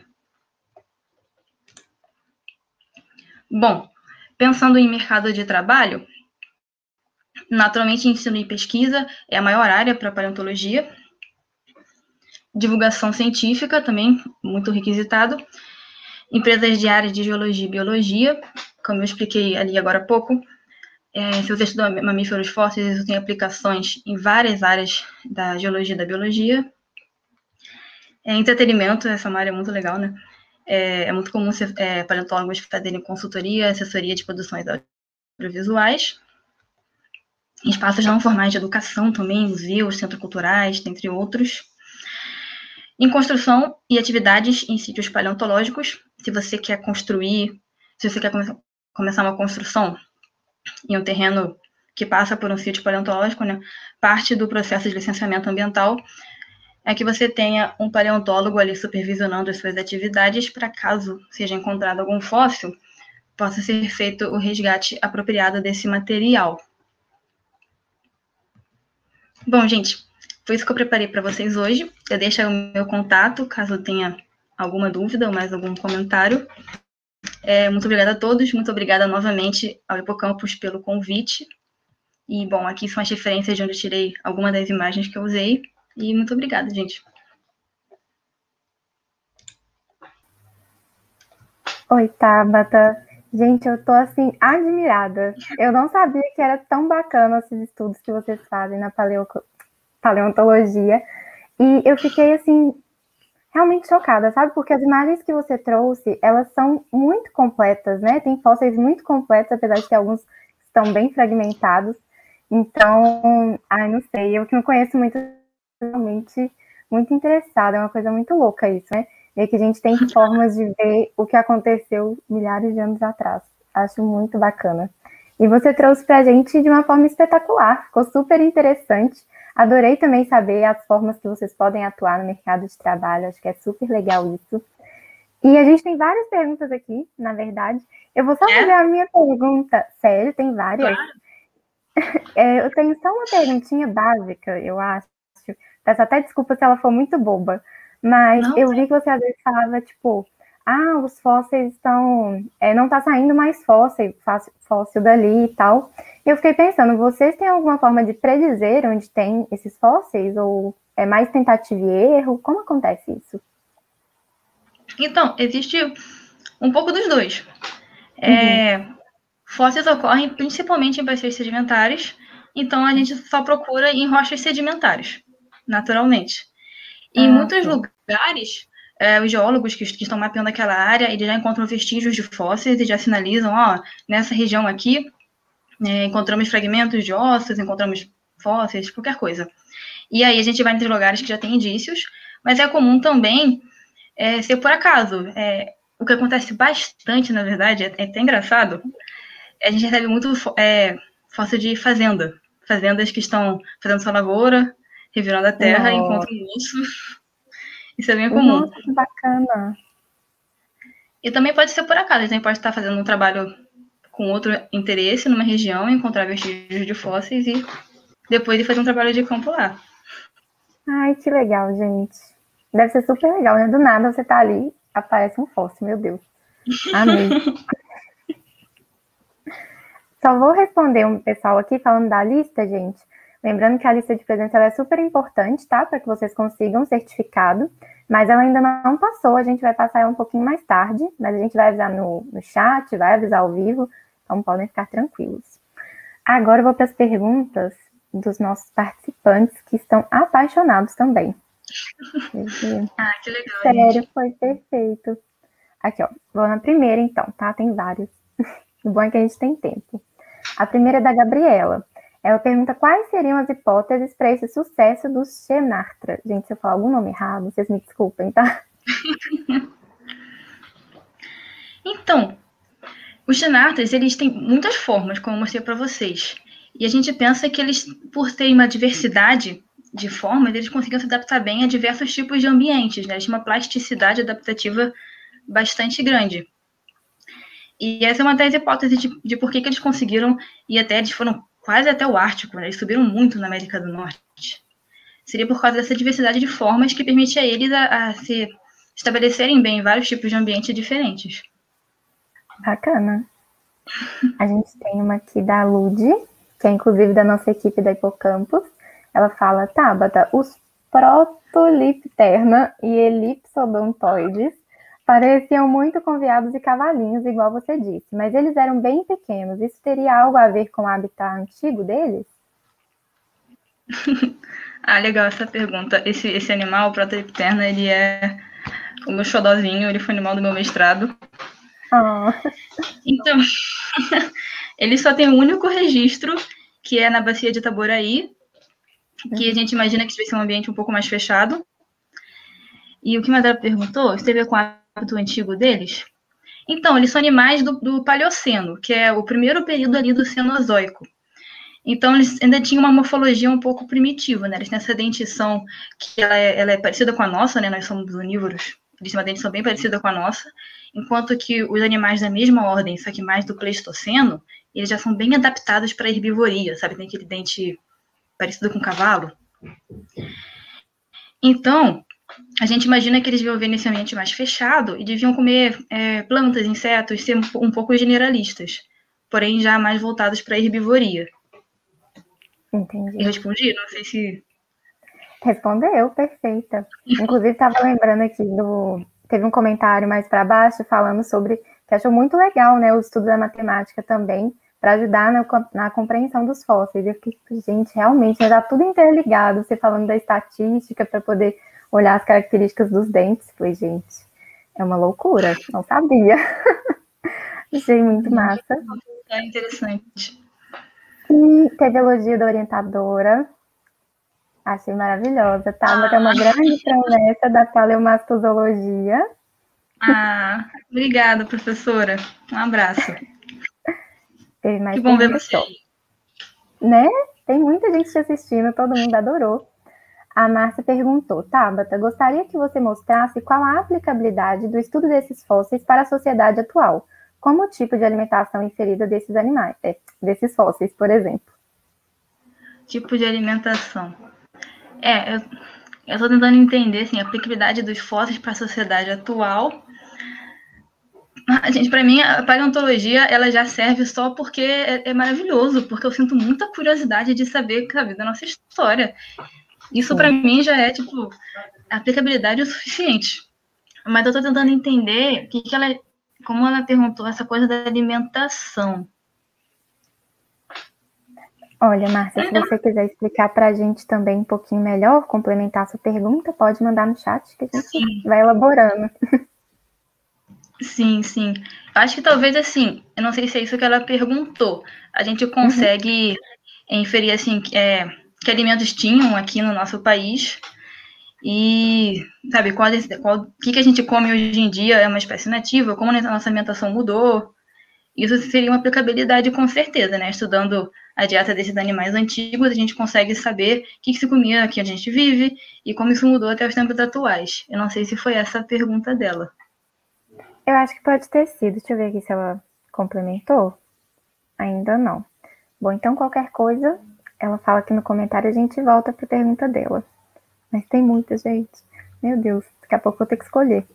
Bom, pensando em mercado de trabalho, naturalmente ensino e pesquisa é a maior área para a paleontologia. Divulgação científica também, muito requisitado. Empresas de área de geologia e biologia, como eu expliquei ali agora há pouco. É, se você estuda mamíferos fósseis, isso tem aplicações em várias áreas da geologia e da biologia. É, entretenimento, essa é uma área muito legal, né? É, é muito comum ser, é, paleontólogos fazerem consultoria, assessoria de produções audiovisuais. Espaços não formais de educação também, museus, centros culturais, dentre outros. Em construção e atividades em sítios paleontológicos, se você quer construir, se você quer come- começar uma construção em um terreno que passa por um sítio paleontológico, né, parte do processo de licenciamento ambiental é que você tenha um paleontólogo ali supervisionando as suas atividades para, caso seja encontrado algum fóssil, possa ser feito o resgate apropriado desse material. Bom, gente, foi isso que eu preparei para vocês hoje. Eu deixo aí o meu contato, caso tenha alguma dúvida ou mais algum comentário. É, muito obrigada a todos, muito obrigada novamente ao Hipocampus pelo convite. E, bom, aqui são as referências de onde eu tirei algumas das imagens que eu usei. E muito obrigada, gente. Oi, Tabata. Gente, eu tô, assim, admirada. Eu não sabia que era tão bacana esses estudos que vocês fazem na paleo... paleontologia. E eu fiquei, assim, realmente chocada, sabe? Porque as imagens que você trouxe, elas são muito completas, né? Tem fósseis muito completos, apesar de ter alguns que estão bem fragmentados. Então, ai, não sei, eu que não conheço muito, realmente muito interessada, é uma coisa muito louca isso, né? É que a gente tem formas de ver o que aconteceu milhares de anos atrás. Acho muito bacana. E você trouxe para a gente de uma forma espetacular, ficou super interessante. Adorei também saber as formas que vocês podem atuar no mercado de trabalho, acho que é super legal isso. E a gente tem várias perguntas aqui, na verdade. Eu vou só fazer é? a minha pergunta. Sério, tem várias. Claro. É, eu tenho só uma perguntinha básica, eu acho. Peço até desculpa se ela for muito boba. Mas não, eu vi que você às vezes falava, tipo, ah, os fósseis estão... É, não está saindo mais fóssil, fóssil dali e tal. E eu fiquei pensando, vocês têm alguma forma de predizer onde tem esses fósseis? Ou é mais tentativa e erro? Como acontece isso? Então, existe um pouco dos dois. Uhum. É, fósseis ocorrem principalmente em bacias sedimentares, então a gente só procura em rochas sedimentares, naturalmente. E ah, em muitos sim. lugares, é, os geólogos que, que estão mapeando aquela área, eles já encontram vestígios de fósseis e já sinalizam, ó, nessa região aqui, é, encontramos fragmentos de ossos, encontramos fósseis, qualquer coisa. E aí a gente vai entre lugares que já tem indícios, mas é comum também é, ser por acaso. É, o que acontece bastante, na verdade, é, é até engraçado, a gente recebe muito é, fóssil de fazenda. Fazendas que estão fazendo sua lavoura, revirando a terra e encontram isso. Isso é bem comum. Nossa, que bacana. E também pode ser por acaso. A gente pode estar fazendo um trabalho com outro interesse numa região, encontrar vestígios de fósseis e depois de fazer um trabalho de campo lá. Ai, que legal, gente. Deve ser super legal, né? Do nada você tá ali, aparece um fóssil, meu Deus. Amei. Só vou responder um pessoal aqui falando da lista, gente. Lembrando que a lista de presença ela é super importante, tá? Para que vocês consigam o certificado. Mas ela ainda não passou, a gente vai passar ela um pouquinho mais tarde. Mas a gente vai avisar no, no chat, vai avisar ao vivo. Então podem ficar tranquilos. Agora eu vou para as perguntas dos nossos participantes que estão apaixonados também. Ah, que legal, Sério, gente. foi perfeito. Aqui, ó. Vou na primeira, então, tá? Tem vários. O bom é que a gente tem tempo. A primeira é da Gabriela. Ela pergunta quais seriam as hipóteses para esse sucesso do Xenartra. Gente, se eu falar algum nome errado, vocês me desculpem, tá? Então, os Xenartras, eles têm muitas formas, como eu mostrei para vocês. E a gente pensa que eles, por terem uma diversidade de formas, eles conseguiam se adaptar bem a diversos tipos de ambientes, né? Eles têm uma plasticidade adaptativa bastante grande. E essa é uma das hipóteses de, de por que, que eles conseguiram ir até, eles foram quase até o Ártico, né? Eles subiram muito na América do Norte. Seria por causa dessa diversidade de formas que permite a eles a, a se estabelecerem bem em vários tipos de ambientes diferentes. Bacana. A gente tem uma aqui da Lud, que é inclusive da nossa equipe da Hipocampus. Ela fala, Tabata, os Protolipterna e Elipsodontoides pareciam muito com veados e cavalinhos, igual você disse, mas eles eram bem pequenos. Isso teria algo a ver com o habitat antigo deles? Ah, legal essa pergunta. Esse, esse animal, o Protolipterna, ele é o meu xodózinho, ele foi animal do meu mestrado. Oh. Então, ele só tem um único registro, que é na bacia de Itaboraí, que a gente imagina que vai ser um ambiente um pouco mais fechado. E o que a Madara perguntou, se teve a ver com o hábito antigo deles? Então, eles são animais do, do Paleoceno, que é o primeiro período ali do Cenozoico. Então, eles ainda tinham uma morfologia um pouco primitiva, né? Eles têm essa dentição que ela é, ela é parecida com a nossa, né? Nós somos onívoros. Eles têm uma dentição bem parecida com a nossa, enquanto que os animais da mesma ordem, só que mais do Pleistoceno, eles já são bem adaptados para a herbivoria, sabe? Tem aquele dente parecido com o cavalo. Então, a gente imagina que eles deviam viver nesse ambiente mais fechado e deviam comer é, plantas, insetos, ser um pouco generalistas, porém já mais voltados para a herbivoria. Entendi. Eu respondi? Não sei se... Respondeu, perfeita. Inclusive, estava lembrando aqui do... Teve um comentário mais para baixo falando sobre que achou muito legal, né, o estudo da matemática também, para ajudar na, na compreensão dos fósseis. Eu fiquei, gente, realmente, está tudo interligado, você falando da estatística para poder olhar as características dos dentes. Falei, gente, é uma loucura, não sabia. Achei muito massa. É interessante. E teve elogio da orientadora. Achei maravilhosa. Tá, ah. É uma grande promessa da paleomastozologia. Ah, obrigada, professora. Um abraço. Teve mais que bom ver você. Né? Tem muita gente te assistindo, todo mundo adorou. A Márcia perguntou, Tabata, gostaria que você mostrasse qual a aplicabilidade do estudo desses fósseis para a sociedade atual, como o tipo de alimentação inserida desses animais, é, desses fósseis, por exemplo. Tipo de alimentação. É, eu estou tentando entender assim, a aplicabilidade dos fósseis para a sociedade atual. Ah, gente, para mim, a paleontologia ela já serve só porque é, é maravilhoso, porque eu sinto muita curiosidade de saber, sabe, da nossa história. Isso para mim já é, tipo, aplicabilidade o suficiente. Mas eu tô tentando entender que que ela, como ela perguntou essa coisa da alimentação. Olha, Márcia, se você quiser explicar para a gente também um pouquinho melhor, complementar a sua pergunta, pode mandar no chat que a gente sim. vai elaborando. Sim, sim. Eu acho que talvez, assim, eu não sei se é isso que ela perguntou, a gente consegue uhum. inferir, assim, que, é, que alimentos tinham aqui no nosso país e, sabe, qual, qual, que, que a gente come hoje em dia é uma espécie nativa, como a nossa alimentação mudou. Isso seria uma aplicabilidade com certeza, né? Estudando a dieta desses animais antigos, a gente consegue saber o que, que se comia aqui onde a gente vive e como isso mudou até os tempos atuais. Eu não sei se foi essa a pergunta dela. Eu acho que pode ter sido. Deixa eu ver aqui se ela complementou. Ainda não. Bom, então qualquer coisa, ela fala aqui no comentário, a gente volta para a pergunta dela. Mas tem muita, gente. Meu Deus, daqui a pouco eu vou ter que escolher.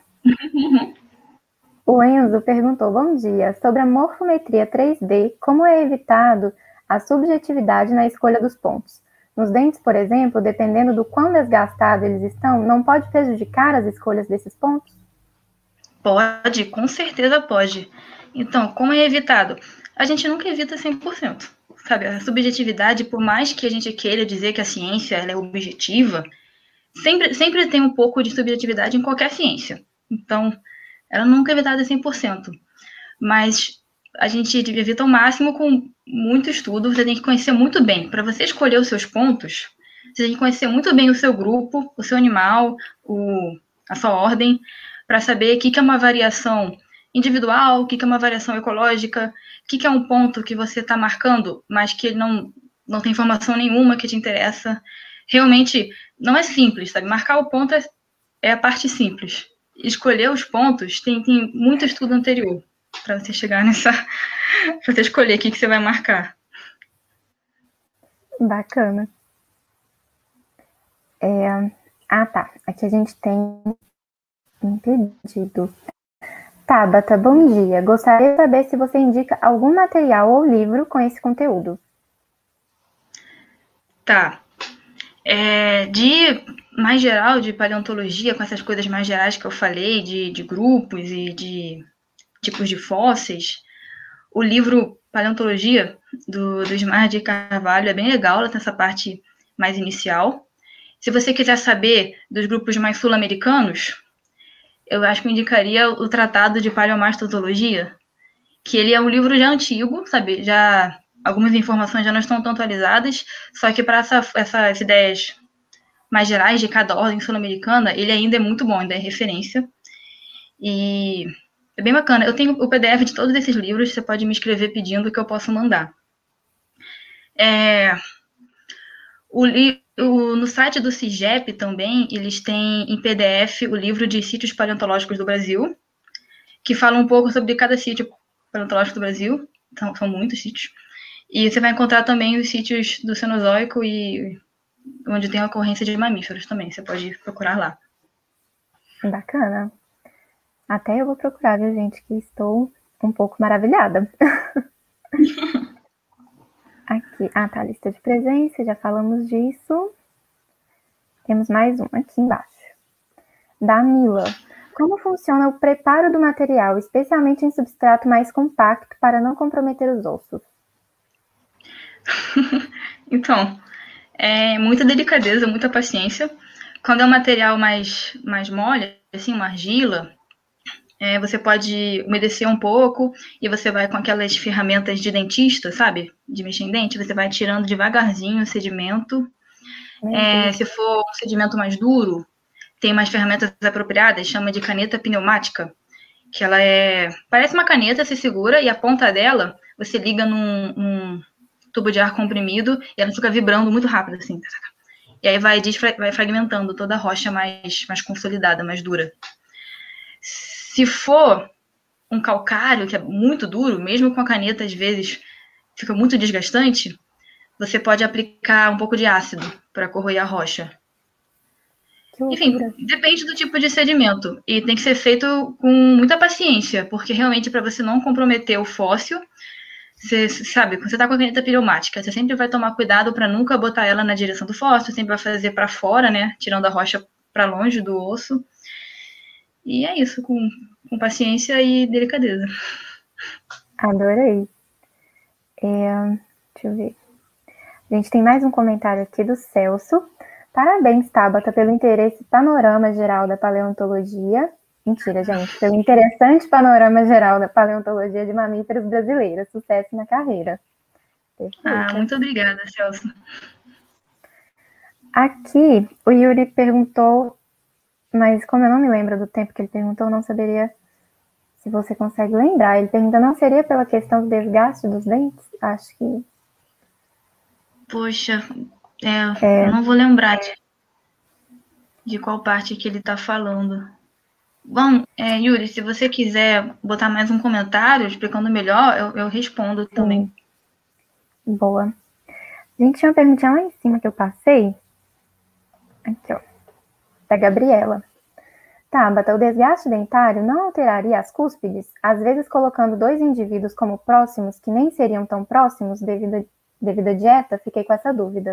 O Enzo perguntou, bom dia, sobre a morfometria três D, como é evitado a subjetividade na escolha dos pontos? Nos dentes, por exemplo, dependendo do quão desgastados eles estão, não pode prejudicar as escolhas desses pontos? Pode, com certeza pode. Então, como é evitado? A gente nunca evita cem por cento, sabe? A subjetividade, por mais que a gente queira dizer que a ciência ela é objetiva, sempre, sempre tem um pouco de subjetividade em qualquer ciência. Então, ela nunca é evitada cem por cento. Mas a gente evita ao máximo com muito estudo. Você tem que conhecer muito bem. Para você escolher os seus pontos, você tem que conhecer muito bem o seu grupo, o seu animal, o, a sua ordem, para saber o que, que é uma variação individual, o que, que é uma variação ecológica, o que, que é um ponto que você está marcando, mas que não, não tem informação nenhuma que te interessa. Realmente, não é simples, sabe? Marcar o ponto é, é a parte simples. Escolher os pontos tem, tem muito estudo anterior para você chegar nessa... para você escolher o que, que você vai marcar. Bacana. É... Ah, tá. Aqui a gente tem um pedido. Tabata, bom dia. Gostaria de saber se você indica algum material ou livro com esse conteúdo. Tá. É, de mais geral, de paleontologia, com essas coisas mais gerais que eu falei, de, de grupos e de tipos de fósseis, o livro Paleontologia, do, do Ismar de Carvalho, é bem legal, ela tem essa parte mais inicial. Se você quiser saber dos grupos mais sul-americanos, eu acho que eu indicaria o Tratado de Paleomastodologia, que ele é um livro já antigo, sabe? Já algumas informações já não estão tão atualizadas, só que para essa, essas ideias mais gerais de cada ordem sul-americana, ele ainda é muito bom, ainda é referência. E é bem bacana. Eu tenho o P D F de todos esses livros, você pode me escrever pedindo que eu possa mandar. É, o, o, no site do CIGEP também, eles têm em P D F o livro de sítios paleontológicos do Brasil, que fala um pouco sobre cada sítio paleontológico do Brasil. Então, são muitos sítios. E você vai encontrar também os sítios do Cenozoico e onde tem a ocorrência de mamíferos também. Você pode procurar lá. Bacana. Até eu vou procurar, viu, gente, que estou um pouco maravilhada. Aqui, ah, tá, lista de presença, já falamos disso. Temos mais um aqui embaixo. Da Mila. Como funciona o preparo do material, especialmente em substrato mais compacto, para não comprometer os ossos? Então, é muita delicadeza, muita paciência. Quando é um material mais, mais mole, assim, uma argila, é, você pode umedecer um pouco e você vai com aquelas ferramentas de dentista, sabe? De mexer em dente, você vai tirando devagarzinho o sedimento. É, se for um sedimento mais duro, tem umas ferramentas apropriadas, chama de caneta pneumática, que ela é... parece uma caneta, se segura, e a ponta dela, você liga num, num tubo de ar comprimido, e ela fica vibrando muito rápido, assim. E aí vai, vai fragmentando toda a rocha mais, mais consolidada, mais dura. Se for um calcário, que é muito duro, mesmo com a caneta, às vezes, fica muito desgastante, você pode aplicar um pouco de ácido para corroer a rocha. Enfim, depende do tipo de sedimento. E tem que ser feito com muita paciência, porque realmente para você não comprometer o fóssil, você sabe, quando você está com a caneta pneumática, você sempre vai tomar cuidado para nunca botar ela na direção do fóssil, sempre vai fazer para fora, né? Tirando a rocha para longe do osso. E é isso, com, com paciência e delicadeza. Adorei. É, deixa eu ver. A gente tem mais um comentário aqui do Celso. Parabéns, Tabata, pelo interesse panorama geral da paleontologia. Mentira, gente. Pelo interessante panorama geral da paleontologia de mamíferos brasileiros. Sucesso na carreira. Perfeito. Ah, muito obrigada, Celso. Aqui, o Yuri perguntou, mas como eu não me lembro do tempo que ele perguntou, eu não saberia se você consegue lembrar. Ele pergunta, não seria pela questão do desgaste dos dentes? Acho que... Poxa, é, é... eu não vou lembrar de, de qual parte que ele está falando. Bom, é, Yuri, se você quiser botar mais um comentário explicando melhor, eu, eu respondo Sim. também. Boa. A gente tinha uma perguntinha lá em cima que eu passei. Aqui, ó. da Gabriela. Tabata, o desgaste dentário não alteraria as cúspides, às vezes colocando dois indivíduos como próximos que nem seriam tão próximos devido a, devido à dieta? Fiquei com essa dúvida.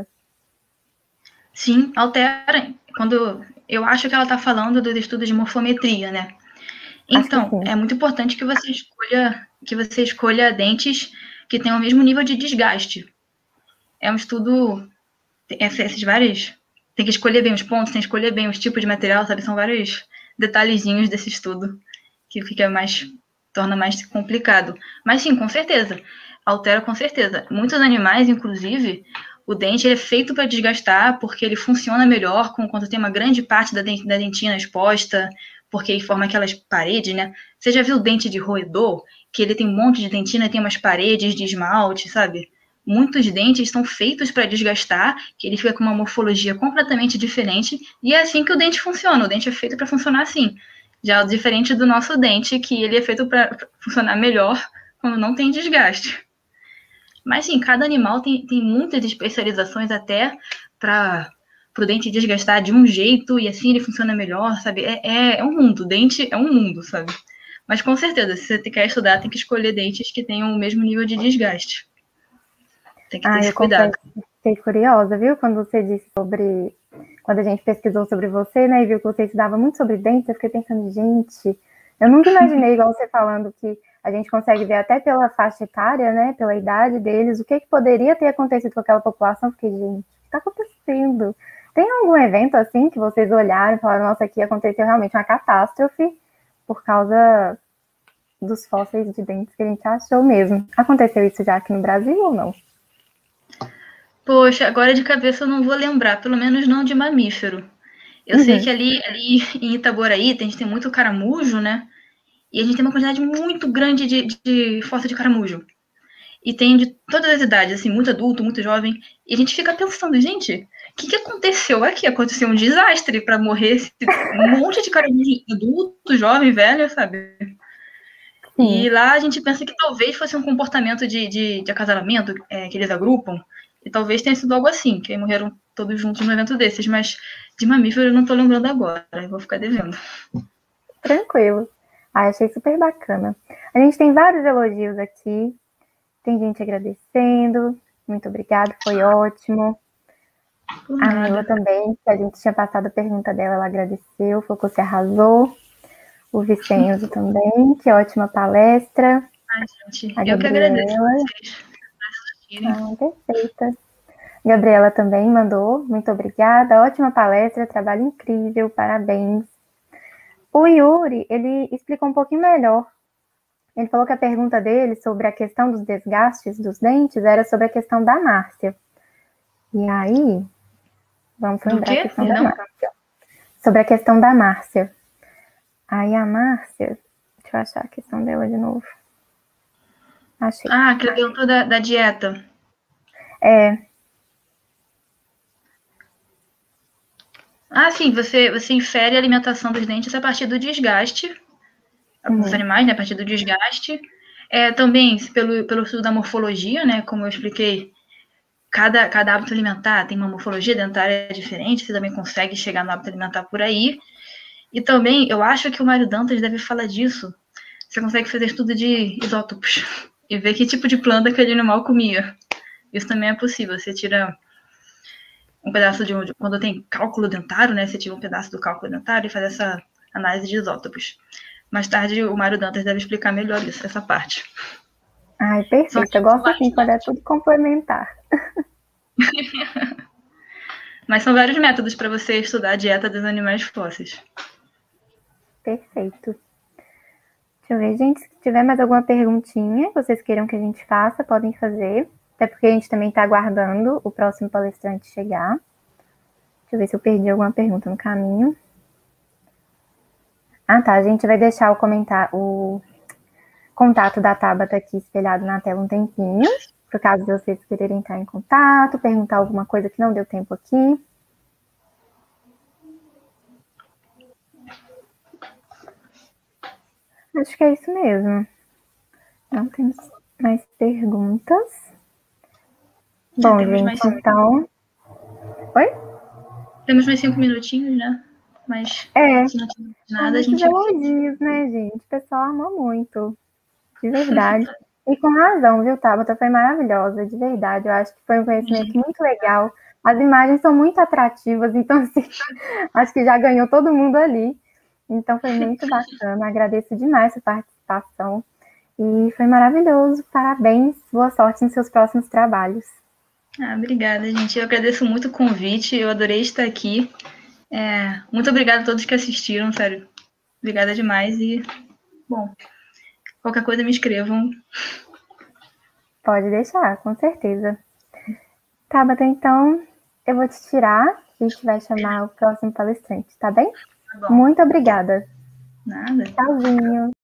Sim, altera. Quando eu acho que ela está falando dos estudos de morfometria, né? Então, é muito importante que você escolha que você escolha dentes que tenham o mesmo nível de desgaste. É um estudo, esses vários, tem que escolher bem os pontos, tem que escolher bem os tipos de material, sabe? São vários detalhezinhos desse estudo que fica mais, torna mais complicado. Mas sim, com certeza, altera com certeza. Muitos animais, inclusive, o dente ele é feito para desgastar porque ele funciona melhor quando tem uma grande parte da dentina exposta, porque ele forma aquelas paredes, né? Você já viu o dente de roedor? Que ele tem um monte de dentina e tem umas paredes de esmalte, sabe? Muitos dentes são feitos para desgastar, que ele fica com uma morfologia completamente diferente, e é assim que o dente funciona. O dente é feito para funcionar assim. Já diferente do nosso dente, que ele é feito para funcionar melhor quando não tem desgaste. Mas sim, cada animal tem, tem muitas especializações até para o dente desgastar de um jeito e assim ele funciona melhor, sabe? É, é, é um mundo, o dente é um mundo, sabe? Mas com certeza, se você quer estudar, tem que escolher dentes que tenham o mesmo nível de desgaste. Tem que ter ah, esse cuidado. Fiquei curiosa, viu? Quando você disse sobre... Quando a gente pesquisou sobre você, né, e viu que você estudava muito sobre dentes, eu fiquei pensando, gente, eu nunca imaginei, igual você falando, que a gente consegue ver até pela faixa etária, né, pela idade deles, o que, que poderia ter acontecido com aquela população. Porque, gente, o que está acontecendo? Tem algum evento, assim, que vocês olharam e falaram, nossa, aqui aconteceu realmente uma catástrofe por causa dos fósseis de dentes que a gente achou mesmo? Aconteceu isso já aqui no Brasil ou não? Poxa, agora de cabeça eu não vou lembrar, pelo menos não de mamífero. Eu uhum. sei que ali, ali em Itaboraí a gente tem muito caramujo, né? E a gente tem uma quantidade muito grande de, de fóssil de caramujo. E tem de todas as idades, assim, muito adulto, muito jovem. E a gente fica pensando, gente, o que, que aconteceu aqui? Aconteceu um desastre para morrer esse, um monte de caramujo adulto, jovem, velho, sabe? Sim. E lá a gente pensa que talvez fosse um comportamento de, de, de acasalamento é, que eles agrupam. E talvez tenha sido algo assim, que aí morreram todos juntos num evento desses. Mas de mamífero eu não tô lembrando agora, eu vou ficar devendo. Tranquilo. Ah, achei super bacana. A gente tem vários elogios aqui. Tem gente agradecendo. Muito obrigada, foi ótimo. A Mila também, que a gente tinha passado a pergunta dela, ela agradeceu, falou que você arrasou. O Vicenzo também, que ótima palestra. Ai, gente, a eu Gabriela. Que agradeço. Ah, perfeita. Gabriela também mandou, muito obrigada, ótima palestra, trabalho incrível, parabéns. O Yuri, ele explicou um pouquinho melhor. Ele falou que a pergunta dele sobre a questão dos desgastes dos dentes era sobre a questão da Márcia. E aí, vamos lembrar a questão da Márcia. Sobre a questão da Márcia. Aí a Márcia, deixa eu achar a questão dela de novo. Achei. Ah, que perguntou da, da dieta. É. Ah, sim, você, você infere a alimentação dos dentes a partir do desgaste, uhum. dos animais, né, a partir do desgaste. É, também pelo, pelo estudo da morfologia, né, como eu expliquei, cada, cada hábito alimentar tem uma morfologia dentária diferente, você também consegue chegar no hábito alimentar por aí. E também, eu acho que o Mário Dantas deve falar disso, você consegue fazer estudo de isótopos e ver que tipo de planta aquele animal comia. Isso também é possível, você tira um pedaço de, de quando tem cálculo dentário, né, você tira um pedaço do cálculo dentário e faz essa análise de isótopos. Mais tarde, o Mário Dantas deve explicar melhor isso, essa parte. Ai, perfeito, eu gosto assim, quando é tudo complementar. Mas são vários métodos para você estudar a dieta dos animais fósseis. Perfeito. Deixa eu ver, gente, se tiver mais alguma perguntinha que vocês queiram que a gente faça, podem fazer. Até porque a gente também está aguardando o próximo palestrante chegar. Deixa eu ver se eu perdi alguma pergunta no caminho. Ah, tá. A gente vai deixar o comentário, o contato da Tabata aqui espelhado na tela um tempinho, por caso de vocês quererem entrar em contato, perguntar alguma coisa que não deu tempo aqui. Acho que é isso mesmo. Não temos mais perguntas. Bom, gente, mais então... Oi? Temos mais cinco minutinhos, né? mas É, se não tiver nada, a muitos gente... elogios, né, gente? O pessoal amou muito, de verdade. E com razão, viu, Tabata? Foi maravilhosa, de verdade. Eu acho que foi um conhecimento muito legal. As imagens são muito atrativas, então, assim, acho que já ganhou todo mundo ali. Então, foi muito bacana. Agradeço demais a participação. E foi maravilhoso. Parabéns. Boa sorte nos seus próximos trabalhos. Ah, obrigada, gente. Eu agradeço muito o convite. Eu adorei estar aqui. É, muito obrigada a todos que assistiram, sério. Obrigada demais e, bom, qualquer coisa me escrevam. Pode deixar, com certeza. Tabata, então, eu vou te tirar e a gente vai chamar o próximo palestrante, tá bem? Tá bom. Muito obrigada. Nada. Tchauzinho.